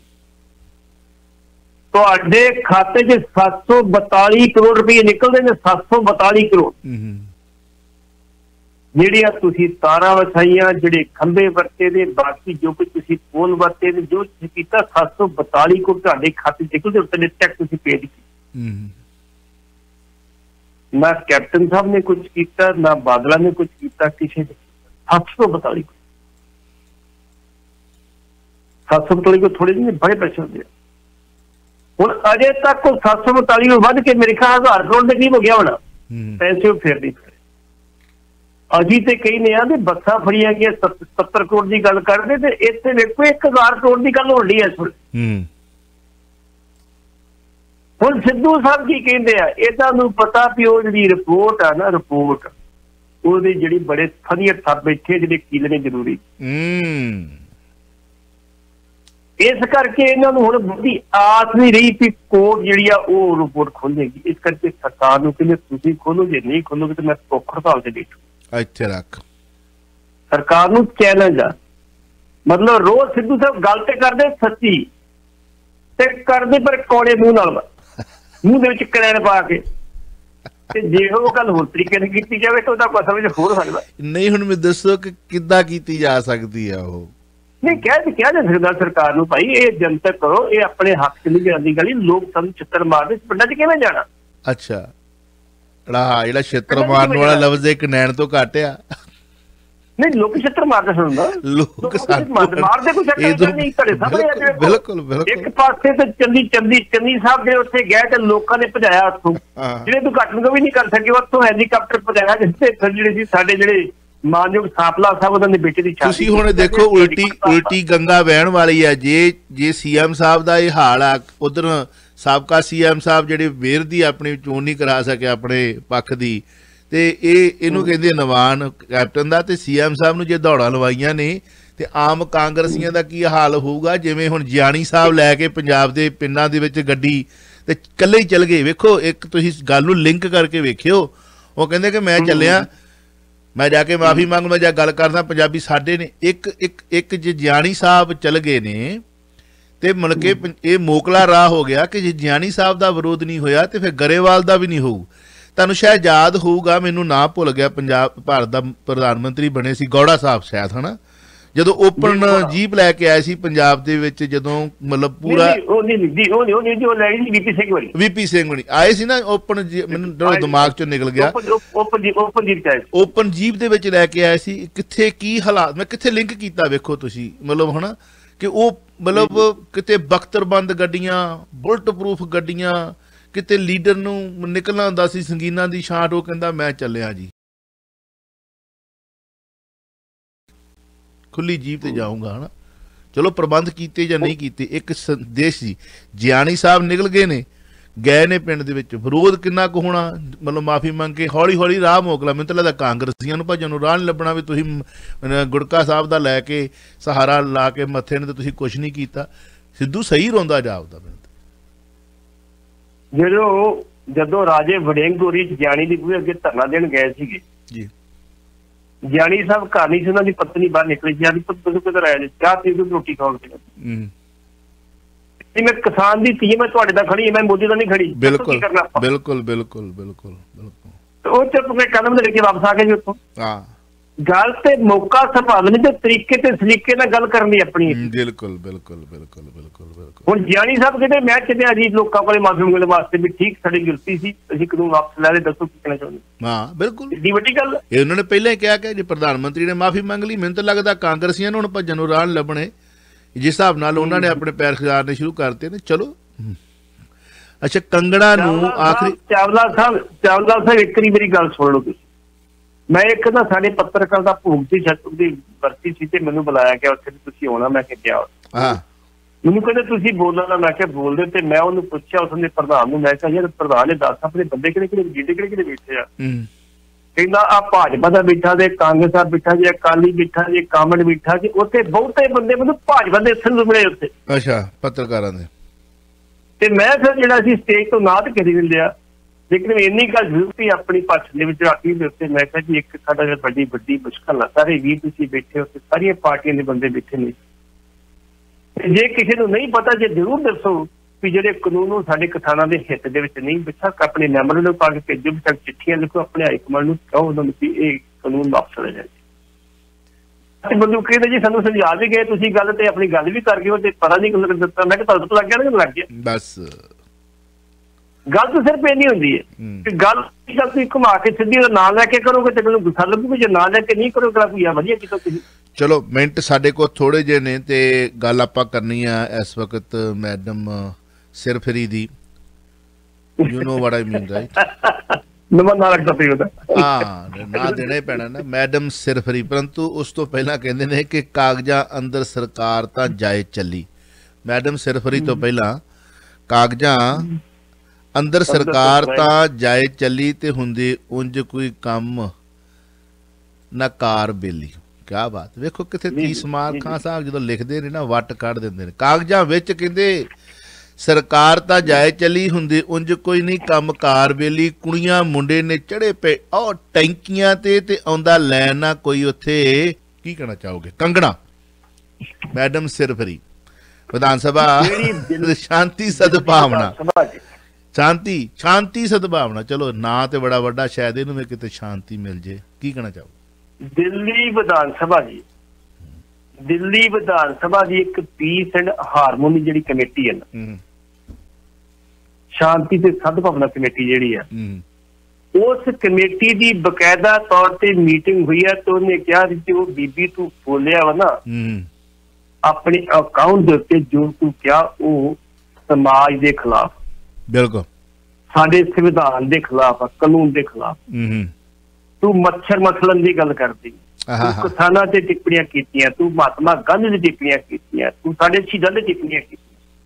ਤੁਹਾਡੇ ਖਾਤੇ 'ਚ ਸੱਤ ਸੌ ਬਤਾਲੀ ਕਰੋੜ ਰੁਪਏ ਨਿਕਲਦੇ ਨੇ, ਸੱਤ ਸੌ ਬਤਾਲੀ ਕਰੋੜ। ਜਿਹੜੀਆਂ ਤੁਸੀਂ ਤਾਰਾਂ ਵਛਾਈਆਂ, ਜਿਹੜੇ ਖੰਭੇ ਵਰਤੇ ਦੇ, ਬਾਕੀ ਜੋ ਕੁਝ ਤੁਸੀਂ ਪੋਲ ਵਰਤੇ ਨੇ, ਜੋ ਤੁਸੀਂ ਕੀਤਾ, ਸੱਤ ਸੌ ਬਤਾਲੀ ਕਰੋੜ ਤੁਹਾਡੇ ਖਾਤੇ ਨਿਕਲਦੇ ਉੱਤੇ ਚੈੱਕ ਤੁਸੀਂ ਪੇ ਕੀਤੇ। ਨਾ ਕੈਪਟਨ ਸਾਹਿਬ ਨੇ ਕੁਝ ਕੀਤਾ, ਨਾ ਬਾਦਲਾ ਨੇ ਕੁਝ ਕੀਤਾ, ਕਿਸੇ ਨੇ। ਸੱਤ ਸੌ ਬਤਾਲੀ ਕਰੋੜ ਸੱਤ ਸੌ ਬਤਾਲੀ ਕਰੋੜ ਥੋੜੇ ਜਿਹੇ ਬੜੇ ਪੈਸੇ ਹੁੰਦੇ ਆ। ਹੁਣ ਅਜੇ ਤੱਕ ਉਹ ਸੱਤ ਸੌ ਬਤਾਲੀ ਨੂੰ ਵੱਧ ਕੇ ਮੇਰੇ ਖਿਆਲ ਹਜ਼ਾਰ ਕਰੋੜ ਦੇ ਕਰੀਬ ਹੋ ਗਿਆ ਹੋਣਾ ਪੈਸੇ। ਉਹ ਫੇਰ ਨਹੀਂ ਅਸੀਂ ਤੇ ਕਈ ਨੇ ਆਂਦੇ ਬੱਸਾਂ ਫੜੀਆਂ ਗਈਆਂ, ਸੱਤਰ ਕਰੋੜ ਦੀ ਗੱਲ ਕਰਦੇ, ਤੇ ਇੱਥੇ ਵੇਖੋ ਇੱਕ ਹਜ਼ਾਰ ਕਰੋੜ ਦੀ ਗੱਲ ਹੋ ਰਹੀ ਹੈ। ਹੁਣ ਸਿੱਧੂ ਸਾਹਿਬ ਕੀ ਕਹਿੰਦੇ ਆ, ਇਹਨਾਂ ਨੂੰ ਪਤਾ ਵੀ ਉਹ ਜਿਹੜੀ ਰਿਪੋਰਟ ਆ ਨਾ, ਰਿਪੋਰਟ ਉਹਦੇ ਜਿਹੜੀ ਬੜੇ ਫਨੀਅਰ ਥੱਪ ਬੈਠੇ ਜਿਹੜੇ ਕੀਲਣੇ ਜ਼ਰੂਰੀ। ਇਸ ਕਰਕੇ ਇਹਨਾਂ ਨੂੰ ਹੁਣ ਬੜੀ ਆਸ ਨਹੀਂ ਰਹੀ ਕਿ ਕੋਰਟ ਜਿਹੜੀ ਆ ਉਹ ਰਿਪੋਰਟ ਖੋਲੇਗੀ। ਇਸ ਕਰਕੇ ਸਰਕਾਰ ਨੂੰ ਕਹਿੰਦੇ ਤੁਸੀਂ ਖੋਲੋ, ਜੇ ਨਹੀਂ ਖੋਲੋਗੇ ਤਾਂ ਮੈਂ ਭੁੱਖ ਹੜਤਾਲ ਤੇ ਬੈਠੂ। ਇੱਥੇ ਰੱਖ ਸਰਕਾਰ ਨੂੰ ਚੈਲੰਜ ਆ। ਮਤਲਬ ਰੋਜ਼ ਸਿੱਧੂ ਸਾਹਿਬ ਗੱਲ ਤੇ ਕਰਦੇ ਸੱਚੀ, ਤੇ ਕਰਦੇ ਪਰ ਕੌੜੇ ਮੂੰਹ ਨਾਲ, ਮੂੰਹ ਦੇ ਵਿੱਚ ਕਰੈਣ ਪਾ ਕੇ। ਤੇ ਜੇ ਉਹ ਗੱਲ ਹੋਰ ਤਰੀਕੇ ਨਾਲ ਕੀਤੀ ਜਾਵੇ ਤਾਂ ਉਹਦਾ ਕੋਈ ਸਮਝ ਹੋਰ ਸਕਦਾ ਨਹੀਂ। ਹੁਣ ਮੈਨੂੰ ਦੱਸੋ ਕਿ ਕਿੱਦਾਂ ਕੀਤੀ ਜਾ ਸਕਦੀ ਆ ਉਹ? ਨਹੀਂ ਕਹਿ ਕਿਹਾ ਜਾ ਸਕਦਾ ਸਰਕਾਰ ਨੂੰ, ਭਾਈ ਇਹ ਜਨਤਕ ਕਰੋ, ਇਹ ਆਪਣੇ ਹੱਕ ਚ ਨਹੀਂ ਜਾਂਦੀ ਗੱਲ, ਲੋਕ ਸਾਨੂੰ ਛਿੱਤਰ ਮਾਰਦੇ, ਪਿੰਡਾਂ ਚ ਕਿਵੇਂ ਜਾਣਾ? ਅੱਛਾ, ਜਿਹੜਾ ਜਿਹੜਾ ਛਿੱਤਰ ਮਾਰਨ ਵਾਲਾ ਲਫ਼ਜ਼ ਇੱਕ ਨੈਣ ਤੋਂ ਘੱਟ ਆ। ਨਹੀਂ, ਲੋਕ ਛਿੱਤਰ ਮਾਰਦੇ ਸੁਣਦਾ, ਲੋਕ ਮਾਰਦੇ ਕੁਛ ਨਹੀਂ ਘੜੇ ਸਾਹਮਣੇ। ਬਿਲਕੁਲ ਬਿਲਕੁਲ। ਇੱਕ ਪਾਸੇ ਤੇ ਚੰਦੀ ਚੰਦੀ ਚੰਨੀ ਸਾਹਿਬ ਦੇ ਉੱਥੇ ਗਏ ਤੇ ਲੋਕਾਂ ਨੇ ਭਜਾਇਆ ਉੱਥੋਂ, ਜਿਹੜੇ ਉਦਘਾਟਨ ਵੀ ਨਹੀਂ ਕਰ ਸਕੇ, ਉੱਥੋਂ ਹੈਲੀਕਾਪਟਰ ਭਜਾਇਆ, ਜਿੱਥੇ ਜਿਹੜੇ ਸੀ ਸਾਡੇ ਜਿਹੜੇ ਮਾਨਯੋਗ ਸਾਪਲਾ ਸਾਹਿਬ ਉਹਨਾਂ ਦੇ ਬੇਟੇ ਦੀ ਛਾਤੀ। ਤੁਸੀਂ ਹੁਣ ਦੇਖੋ ਉਲਟੀ ਉਲਟੀ ਗੰਗਾ ਵਹਿਣ ਵਾਲੀ ਆ। ਜੇ ਜੇ ਸੀਐਮ ਸਾਹਿਬ ਦਾ ਇਹ ਹਾਲ ਆ, ਉਧਰ ਸਾਬਕਾ ਸੀਐਮ ਸਾਹਿਬ ਜਿਹੜੇ ਵੇਰ ਦੀ ਆਪਣੀ ਚੋਣ ਨਹੀਂ ਕਰਾ ਸਕੇ ਆਪਣੇ ਪੱਖ ਦੀ, ਤੇ ਇਹ ਇਹਨੂੰ ਕਹਿੰਦੇ ਨਵਾਨ ਕੈਪਟਨ ਦਾ, ਤੇ ਸੀਐਮ ਸਾਹਿਬ ਨੂੰ ਜੇ ਦੌੜਾਂ ਲਵਾਈਆਂ ਨੇ ਤੇ ਆਮ ਕਾਂਗਰਸੀਆਂ ਦਾ ਕੀ ਹਾਲ ਹੋਊਗਾ? ਜਿਵੇਂ ਹੁਣ ਜਿਆਣੀ ਸਾਹਿਬ ਲੈ ਕੇ ਪੰਜਾਬ ਦੇ ਪਿੰਡਾਂ ਦੇ ਵਿੱਚ ਗੱਡੀ ਤੇ ਇਕੱਲੇ ਹੀ ਚੱਲ ਗਏ। ਵੇਖੋ, ਇੱਕ ਤੁਸੀਂ ਗੱਲ ਨੂੰ ਲਿੰਕ ਕਰਕੇ ਵੇਖਿਓ, ਉਹ ਕਹਿੰਦੇ ਕਿ ਮੈਂ ਚੱਲਿਆ, ਮੈਂ ਜਾ ਕੇ ਮਾਫੀ ਮੰਗ, ਮੈਂ ਜਾ ਗੱਲ ਕਰਦਾ, ਪੰਜਾਬੀ ਸਾਡੇ ਨੇ। ਇੱਕ ਇੱਕ ਇੱਕ ਜੇ ਜਿਆਣੀ ਸਾਹਿਬ ਚੱਲ ਗਏ ਨੇ ਤੇ ਮਤਲਬ ਕਿ ਇਹ ਮੋਕਲਾ ਰਾਹ ਹੋ ਗਿਆ ਕਿ ਜੇ ਜਿਆਣੀ ਸਾਹਿਬ ਦਾ ਵਿਰੋਧ ਨਹੀਂ ਹੋਇਆ ਤੇ ਫਿਰ ਗਰੇਵਾਲ ਦਾ ਵੀ ਨਹੀਂ ਹੋਊ। ਤੁਹਾਨੂੰ ਸ਼ਾਇਦ ਯਾਦ ਹੋਊਗਾ, ਮੈਨੂੰ ਨਾ ਭੁੱਲ ਗਿਆ, ਪੰਜਾਬ ਭਾਰਤ ਦਾ ਪ੍ਰਧਾਨ ਮੰਤਰੀ ਬਣੇ ਸੀ ਗੌੜਾ ਸਾਹਿਬ ਸ਼ਾਇਦ, ਹਨਾ, ਜਦੋਂ ਓਪਨ ਜੀਪ ਲੈ ਕੇ ਆਏ ਸੀ ਪੰਜਾਬ ਦੇ ਵਿੱਚ, ਜਦੋਂ ਮਤਲਬ ਪੂਰਾ ਵੀਪੀ ਸਿੰਘ ਹੋਣੀ ਆਏ ਸੀ ਨਾ ਓਪਨ, ਮੈਨੂੰ ਦਿਮਾਗ ਚੋਂ ਨਿਕਲ ਗਿਆ, ਓਪਨ ਜੀਪ ਦੇ ਵਿੱਚ ਲੈ ਕੇ ਆਏ ਸੀ। ਕਿੱਥੇ ਕੀ ਹਾਲਾਤ, ਮੈਂ ਕਿੱਥੇ ਲਿੰਕ ਕੀਤਾ ਵੇਖੋ ਤੁਸੀਂ, ਮਤਲਬ ਹਨਾ ਕਿ ਉਹ ਮਤਲਬ ਕਿਤੇ ਬਖਤਰਬੰਦ ਗੱਡੀਆਂ, ਬੁਲਟ ਪ੍ਰੂਫ ਗੱਡੀਆਂ, ਕਿਤੇ ਲੀਡਰ ਨੂੰ ਨਿਕਲਣਾ ਹੁੰਦਾ ਸੀ ਸੰਗੀਨਾਂ ਦੀ ਛਾਂਟ, ਉਹ ਕਹਿੰਦਾ ਮੈਂ ਚੱਲਿਆ ਜੀ, ਖੁੱਲੀ ਜੀਪ ਤੇ ਜਾਊਂਗਾ, ਹਨਾ। ਚਲੋ ਪ੍ਰਬੰਧ ਕੀਤੇ ਜਾਂ ਨਹੀਂ ਕੀਤੇ, ਇੱਕ ਸੰਦੇਸ਼ ਸੀ। ਜਿਆਣੀ ਸਾਹਿਬ ਨਿਕਲ ਗਏ ਨੇ, ਗਏ ਨੇ ਪਿੰਡ ਦੇ ਵਿੱਚ, ਵਿਰੋਧ ਕਿੰਨਾ ਕੁ ਹੋਣਾ, ਮਤਲਬ ਮਾਫੀ ਮੰਗ ਕੇ ਹੌਲੀ ਹੌਲੀ ਰਾਹ ਮੋਕਲਾ। ਮੈਨੂੰ ਤਾਂ ਲੱਗਦਾ ਕਾਂਗਰਸੀਆਂ ਨੂੰ ਭੱਜਣ ਨੂੰ ਰਾਹ ਨਹੀਂ ਲੱਭਣਾ ਵੀ ਤੁਸੀਂ ਗੁੜਕਾ ਸਾਹਿਬ ਦਾ ਲੈ ਕੇ ਸਹਾਰਾ ਲਾ ਕੇ ਮੱਥੇ ਨੇ ਤੇ ਤੁਸੀਂ ਕੁਛ ਨਹੀਂ ਕੀਤਾ। ਸਿੱਧੂ ਸਹੀ ਰੋਂਦਾ ਜਾਪਦਾ ਮੈਨੂੰ। ਜਦੋਂ ਜਦੋਂ ਰਾਜੇ ਵੜਿੰਗ ਹੋਰੀ ਜਿਆਣੀ ਦੀ ਬੂਹੇ ਅੱਗੇ ਧਰਨਾ ਦੇਣ ਗਏ ਸੀਗੇ ਜੀ, ਜਿਆਣੀ ਸਾਹਿਬ ਘਰ ਨਹੀਂ ਸੀ, ਉਹਨਾਂ ਦੀ ਪਤਨੀ ਬਾਹਰ ਨਿਕਲੀ, ਜਿਆਣੀ ਤੁਸੀਂ ਕਿਧਰ ਆਏ ਜੀ? ਚਾਹ ਪੀ ਕੇ ਰੋਟੀ ਖਾਣ ਕੇ। ਮੈਂ ਕਿਸਾਨ ਦੀ ਧੀ, ਮੈਂ ਤੁਹਾਡੇ ਦਾ ਖੜੀ, ਮੈਂ ਮੋਦੀ ਦਾ ਨਹੀਂ ਖੜੀ। ਬਿਲਕੁਲ ਬਿਲਕੁਲ ਬਿਲਕੁਲ ਬਿਲਕੁਲ ਬਿਲਕੁਲ। ਉਹ ਚ ਮੈਂ ਕਦਮ ਲੈ ਕੇ ਵਾਪਸ ਆ ਕੇ ਜੀ ਉੱਥੋਂ। ਹਾਂ, ਗੱਲ ਤੇ ਮੌਕਾ ਸੰਭਾਲਣੀ ਤੇ ਤਰੀਕੇ ਤੇ ਸਲੀਕੇ ਨਾਲ ਗੱਲ ਕਰਨੀ ਆਪਣੀ। ਬਿਲਕੁਲ ਬਿਲਕੁਲ ਬਿਲਕੁਲ ਬਿਲਕੁਲ ਬਿਲਕੁਲ। ਹੁਣ ਜਿਆਣੀ ਸਾਹਿਬ ਕਹਿੰਦੇ ਮੈਂ ਚੱਲਿਆ ਜੀ ਲੋਕਾਂ ਕੋਲੇ ਮਾਫੀ ਮੰਗਣ ਵਾਸਤੇ ਵੀ ਠੀਕ ਸਾਡੀ ਗਲਤੀ ਸੀ, ਅਸੀਂ ਕਦੋਂ ਵਾਪਸ ਲੈ ਲੈ, ਦੱਸੋ ਕੀ ਕਹਿਣਾ ਚਾਹੁੰਦੇ? ਹਾਂ ਬਿਲਕੁਲ, ਏਡੀ ਵੱਡੀ ਗੱਲ ਇਹ ਉਹਨਾਂ ਨੇ ਪਹਿਲਾਂ ਹੀ ਕਿਹਾ ਕਿ ਜੇ ਪ੍ਰਧਾਨ ਮੰਤਰੀ ਨੇ ਮਾਫੀ ਮੰਗ ਲਈ, ਮੈਨੂੰ ਤਾਂ ਲੱਗਦਾ ਕਾਂਗਰਸੀਆਂ ਨੂੰ ਹੁਣ ਭੱਜਣ ਨੂੰ ਰਾਹ ਲੱਭਣੇ, ਜਿਸ ਹਿਸਾਬ ਨਾਲ ਉਹਨਾਂ ਨੇ ਆਪਣੇ ਪੈਰ ਖਿਲਾਰਨੇ ਸ਼ੁਰੂ ਕਰਤੇ ਨੇ। ਚਲੋ ਅੱਛਾ, ਕੰਗਣਾ ਨੂੰ ਆਖਰੀ ਚਾਵਲਾ ਸਾਹਿਬ ਚਾਵਲਾ ਸਾਹਿਬ ਇੱਕ ਵਾਰੀ ਮੇਰੀ ਗੱਲ ਸੁਣ ਲਓ ਤੁਸੀਂ। ਮੈਂ ਇੱਕ ਨਾ ਸਾਡੇ ਪੱਤਰਕਾਰ ਦਾ ਭੋਗ ਸੀ, ਛੱਤ ਦੀ ਵਰਤੀ ਸੀ ਤੇ ਮੈਨੂੰ ਬੁਲਾਇਆ ਗਿਆ ਉੱਥੇ, ਤੁਸੀਂ ਆਉਣਾ। ਮੈਂ ਕਿਹਾ ਹਾਂ। ਮੈਨੂੰ ਕਹਿੰਦੇ ਤੁਸੀਂ ਬੋਲਣਾ, ਮੈਂ ਕਿਹਾ ਬੋਲਦੇ। ਤੇ ਮੈਂ ਉਹਨੂੰ ਪੁੱਛਿਆ ਉਸ ਦੇ ਪ੍ਰਧਾਨ ਨੂੰ, ਮੈਂ ਕਿਹਾ ਯਾਰ ਪ੍ਰਧਾਨ ਨੇ ਦੱਸ ਆਪਣੇ ਬੰਦੇ ਕਿਹੜੇ ਕਿਹੜੇ ਵਜੀਦੇ ਕਿਹੜੇ ਕਿਹੜੇ ਬੈਠੇ ਆ? ਕਹਿੰਦਾ ਆ ਭਾਜਪਾ ਦਾ ਬੈਠਾ ਜੇ, ਕਾਂਗਰਸ ਦਾ ਬੈਠਾ ਜੇ, ਅਕਾਲੀ ਬੈਠਾ ਜੇ, ਕਾਮਨ ਬੈਠਾ ਜੇ, ਉੱਥੇ ਬਹੁਤੇ ਬੰਦੇ ਮੈਨੂੰ ਭਾਜਪਾ ਦੇ ਇੱਥੇ ਨੂੰ ਮਿਲੇ ਉੱਥੇ। ਅੱਛਾ, ਪੱਤਰਕਾਰਾਂ ਦੇ। ਤੇ ਮੈਂ ਫਿਰ ਜਿਹੜਾ ਸੀ ਸਟੇਜ ਤੋਂ ਨਾ ਤੇ ਕਰੀ ਲਿਆ, ਲੇਕਿਨ ਇੰਨੀ ਗੱਲ ਜ਼ਰੂਰ ਸੀ ਆਪਣੀ ਭਾਸ਼ਣ ਦੇ ਵਿੱਚ ਰਾਖੀ ਦੇ ਉੱਤੇ। ਮੈਂ ਕਿਹਾ ਜੀ ਇੱਕ ਸਾਡਾ ਵੱਡੀ ਵੱਡੀ ਮੁਸ਼ਕਲ ਆ, ਸਾਰੇ ਵੀਰ ਤੁਸੀਂ ਬੈਠੇ ਉੱਥੇ, ਸਾਰੀਆਂ ਪਾਰਟੀਆਂ ਦੇ ਬੰਦੇ ਬੈਠੇ ਨੇ, ਜੇ ਕਿਸੇ ਨੂੰ ਨਹੀਂ ਪਤਾ ਜੇ ਜ਼ਰੂਰ ਦੱਸੋ ਵੀ ਜਿਹੜੇ ਕਾਨੂੰਨ ਨੂੰ ਸਾਡੇ ਕਿਸਾਨਾਂ ਦੇ ਹਿੱਤ ਦੇ ਵਿੱਚ ਨਹੀਂ, ਬੇਸ਼ੱਕ ਆਪਣੇ ਮੈਂਬਰ ਨੂੰ ਪਾ ਕੇ ਭੇਜੋ, ਬੇਸ਼ੱਕ ਚਿੱਠੀਆਂ ਲਿਖੋ, ਆਪਣੇ ਹਾਈਕਮਾਂਡ ਨੂੰ ਕਹੋ ਉਹਨਾਂ ਨੂੰ ਵੀ ਇਹ ਕਾਨੂੰਨ ਵਾਪਸ ਲੈ ਜਾਏ। ਬੰਦੂ ਕਹਿੰਦੇ ਜੀ ਸਾਨੂੰ ਸਮਝਾ ਵੀ ਗਏ, ਤੁਸੀਂ ਗੱਲ ਤੇ ਆਪਣੀ ਗੱਲ ਵੀ ਕਰ ਗਏ ਹੋ ਤੇ ਪਤਾ ਨਹੀਂ ਕਿਉਂ ਦਿੱਤਾ। ਮੈਂ ਕਿਹਾ ਤੁਹਾਨੂੰ ਲੱਗ ਗਿਆ ਨਾ, ਲੱਗ ਗਿਆ ਬਸ। ਗੱਲ ਤਾਂ ਸਿਰਫ ਇਹ ਨਹੀਂ ਹੁੰਦੀ ਹੈ ਕਿ ਗੱਲ ਗੱਲ ਤੁਸੀਂ ਘੁਮਾ ਕੇ ਸਿੱਧੀ ਉਹਦਾ ਨਾਂ ਲੈ ਕੇ ਕਰੋਗੇ ਤੇ ਮੈਨੂੰ ਗੁੱਸਾ ਲੱਗੂਗਾ, ਜੇ ਨਾਂ ਲੈ ਕੇ ਨਹੀਂ ਕਰੋਗੇ ਕੋਈ ਆ ਵਧੀਆ ਕੀਤਾ ਤੁਸੀਂ। ਚਲੋ ਮਿੰਟ ਸਾਡੇ ਕੋਲ ਥੋੜੇ ਜਿਹੇ ਨੇ ਤੇ ਗੱਲ ਆਪਾਂ ਕਰਨੀ ਆ ਇਸ ਵਕਤ ਮੈਡਮ ਸਿਰਫਰੀ ਦੀ। You know what I mean right? ਨਵਾਂ ਨਾਂ ਰੱਖਦਾ ਪਿਆ ਉਹਦਾ। ਹਾਂ, ਨਾਂ ਦੇਣਾ ਹੀ ਪੈਣਾ ਨਾ, ਮੈਡਮ ਸਿਰਫਰੀ। ਪਰੰਤੂ ਉਸ ਤੋਂ ਪਹਿਲਾਂ ਕਹਿੰਦੇ ਨੇ ਕਿ ਕਾਗਜ਼ਾਂ ਅੰਦਰ ਸਰਕਾਰ ਤਾਂ ਜਾਏ ਚੱਲੀ। ਮੈਡਮ ਸਿਰਫਰੀ ਤੋਂ ਪਹਿਲਾਂ ਕਾਗਜ਼ਾਂ ਅੰਦਰ ਸਰਕਾਰ ਤਾਂ ਜਾਏ ਚੱਲੀ ਤੇ ਹੁੰਦੇ ਉਂਝ ਕੋਈ ਕੰਮ ਨਾ ਕਾਰ ਬੇਲੀ। ਕਿਆ ਬਾਤ। ਵੇਖੋ ਕਿੱਥੇ ਤੀਸ ਮਾਰ ਖਾਂ ਸਾਹਿਬ ਜਦੋਂ ਲਿਖਦੇ ਨੇ ਨਾ ਵੱਟ ਕੱਢ ਦਿੰਦੇ ਨੇ ਕਾਗਜ਼ਾਂ ਵਿੱਚ। ਕਹਿੰਦੇ ਸਰਕਾਰ ਤਾਂ ਜਾਏ ਚੱਲੀ ਹੁੰਦੇ ਉਂਝ ਕੋਈ ਨਹੀਂ ਕੰਮ ਕਾਰ ਬੇਲੀ। ਕੁੜੀਆਂ ਮੁੰਡੇ ਨੇ ਚੜੇ ਪਏ ਉਹ ਟੈਂਕੀਆਂ ਤੇ ਤੇ ਆਉਂਦਾ ਲੈਣ ਨਾ ਕੋਈ ਉੱਥੇ। ਕੀ ਕਹਿਣਾ ਚਾਹੋਗੇ? ਕੰਗਣਾ ਮੈਡਮ ਸਿਰਫਰੀ ਵਿਧਾਨ ਸਭਾ ਸ਼ਾਂਤੀ ਸਦਭਾਵਨਾ शांति शांति सद्भावना चलो ना तो बड़ा वड्डा शायद इन्हू किते शांति मिल जे की कहना चाहो दिल्ली विधान सभा जी दिल्ली विधान सभा की एक पीस एंड हारमोनी जी कमेटी है ना शांति ते सद्भावना कमेटी जी है उस कमेटी की बकायदा तौर पर मीटिंग हुई है तो उन्हें कहा जो बीबी तू बोलिया वा ना अपने अकाउंट के उत्ते जो तू क्या वो समाज के खिलाफ बिल्कुल साडे संविधान के खिलाफ कानून के खिलाफ तू मच्छर मसलन की गल करती तू किसानां ते टिप्पणियां कीतियां तू महात्मा गांधी की टिप्पणियां कीतियां तू साडे शहीदां दी टिप्पणियां कीतियां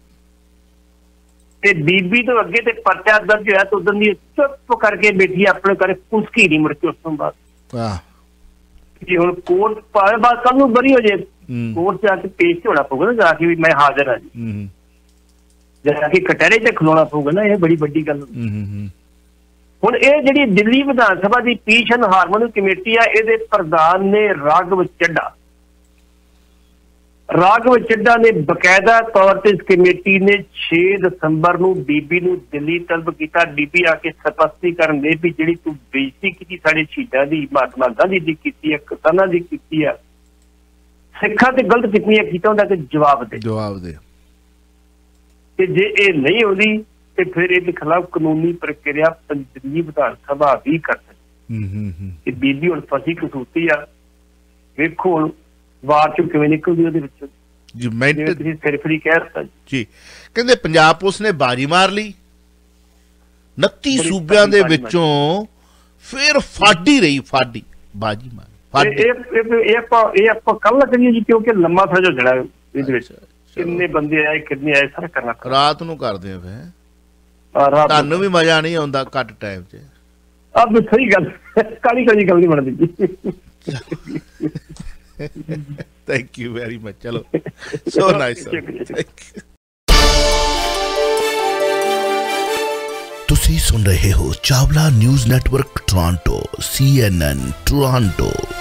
ते बीबी तो अगे ते परचा दर्ज होया तो उधर दी चुप करके बैठी अपने घर कुसकी नहीं मुड़ के उस तो बाद जी हुण कोर्ट पावे बाद कल नूं बरी हो जाए कोर्ट से आके पेश होना पऊगा ना जाके भी मैं हाजिर हाँ जी जाके कटहरे च खलोना पऊगा ना ये बड़ी बड़ी गल हुण ये जिहड़ी दिल्ली विधान सभा की पीस एंड हारमोनी कमेटी है इहदे प्रधान ने राघव चड्ढा राघव चड्ढा ने बकायदा तौर पर इस कमेटी ने छे दसंबर नूं बीबी नूं दिल्ली तलब किया बीबी आके स्पष्टीकरण दे भी जिहड़ी तू बेइज्जती की साडे शहीदां दी महात्मा गांधी दी कीती है किसानां दी कीती है सिखां ते गलत टिप्पणियां कीता उहदा ते जवाब दे जवाब दे ते जे ये नहीं होंदी ते फिर इहदे खिलाफ कानूनी प्रक्रिया दिल्ली विधान सभा भी कर सकदी बीबी हुण फसी कसूती आ वेखो हुण वार चो किवें निकलदी ओहदे विचों जी मैं तुसीं सिरफड़ी कह रहा जी कहंदे पंजाब पुलिस ने बाजी मार ली उनतीस सूबियां दे विचों फिर फाड़ी रही फाड़ी बाजी मार कल करिए जी क्योंकि लंबा सा जो जड़ा किन्ने बंदे आए किन्ने आए सारा करना रात नूं करदे फिर तुहानूं भी मजा नहीं आउंदा घट टाइम च अब सही गल काली काली गल नहीं बनदी थैंक यू वेरी मच चलो सो नाइस तुसी सुन रहे हो Chawla news network Toronto C N N Toronto.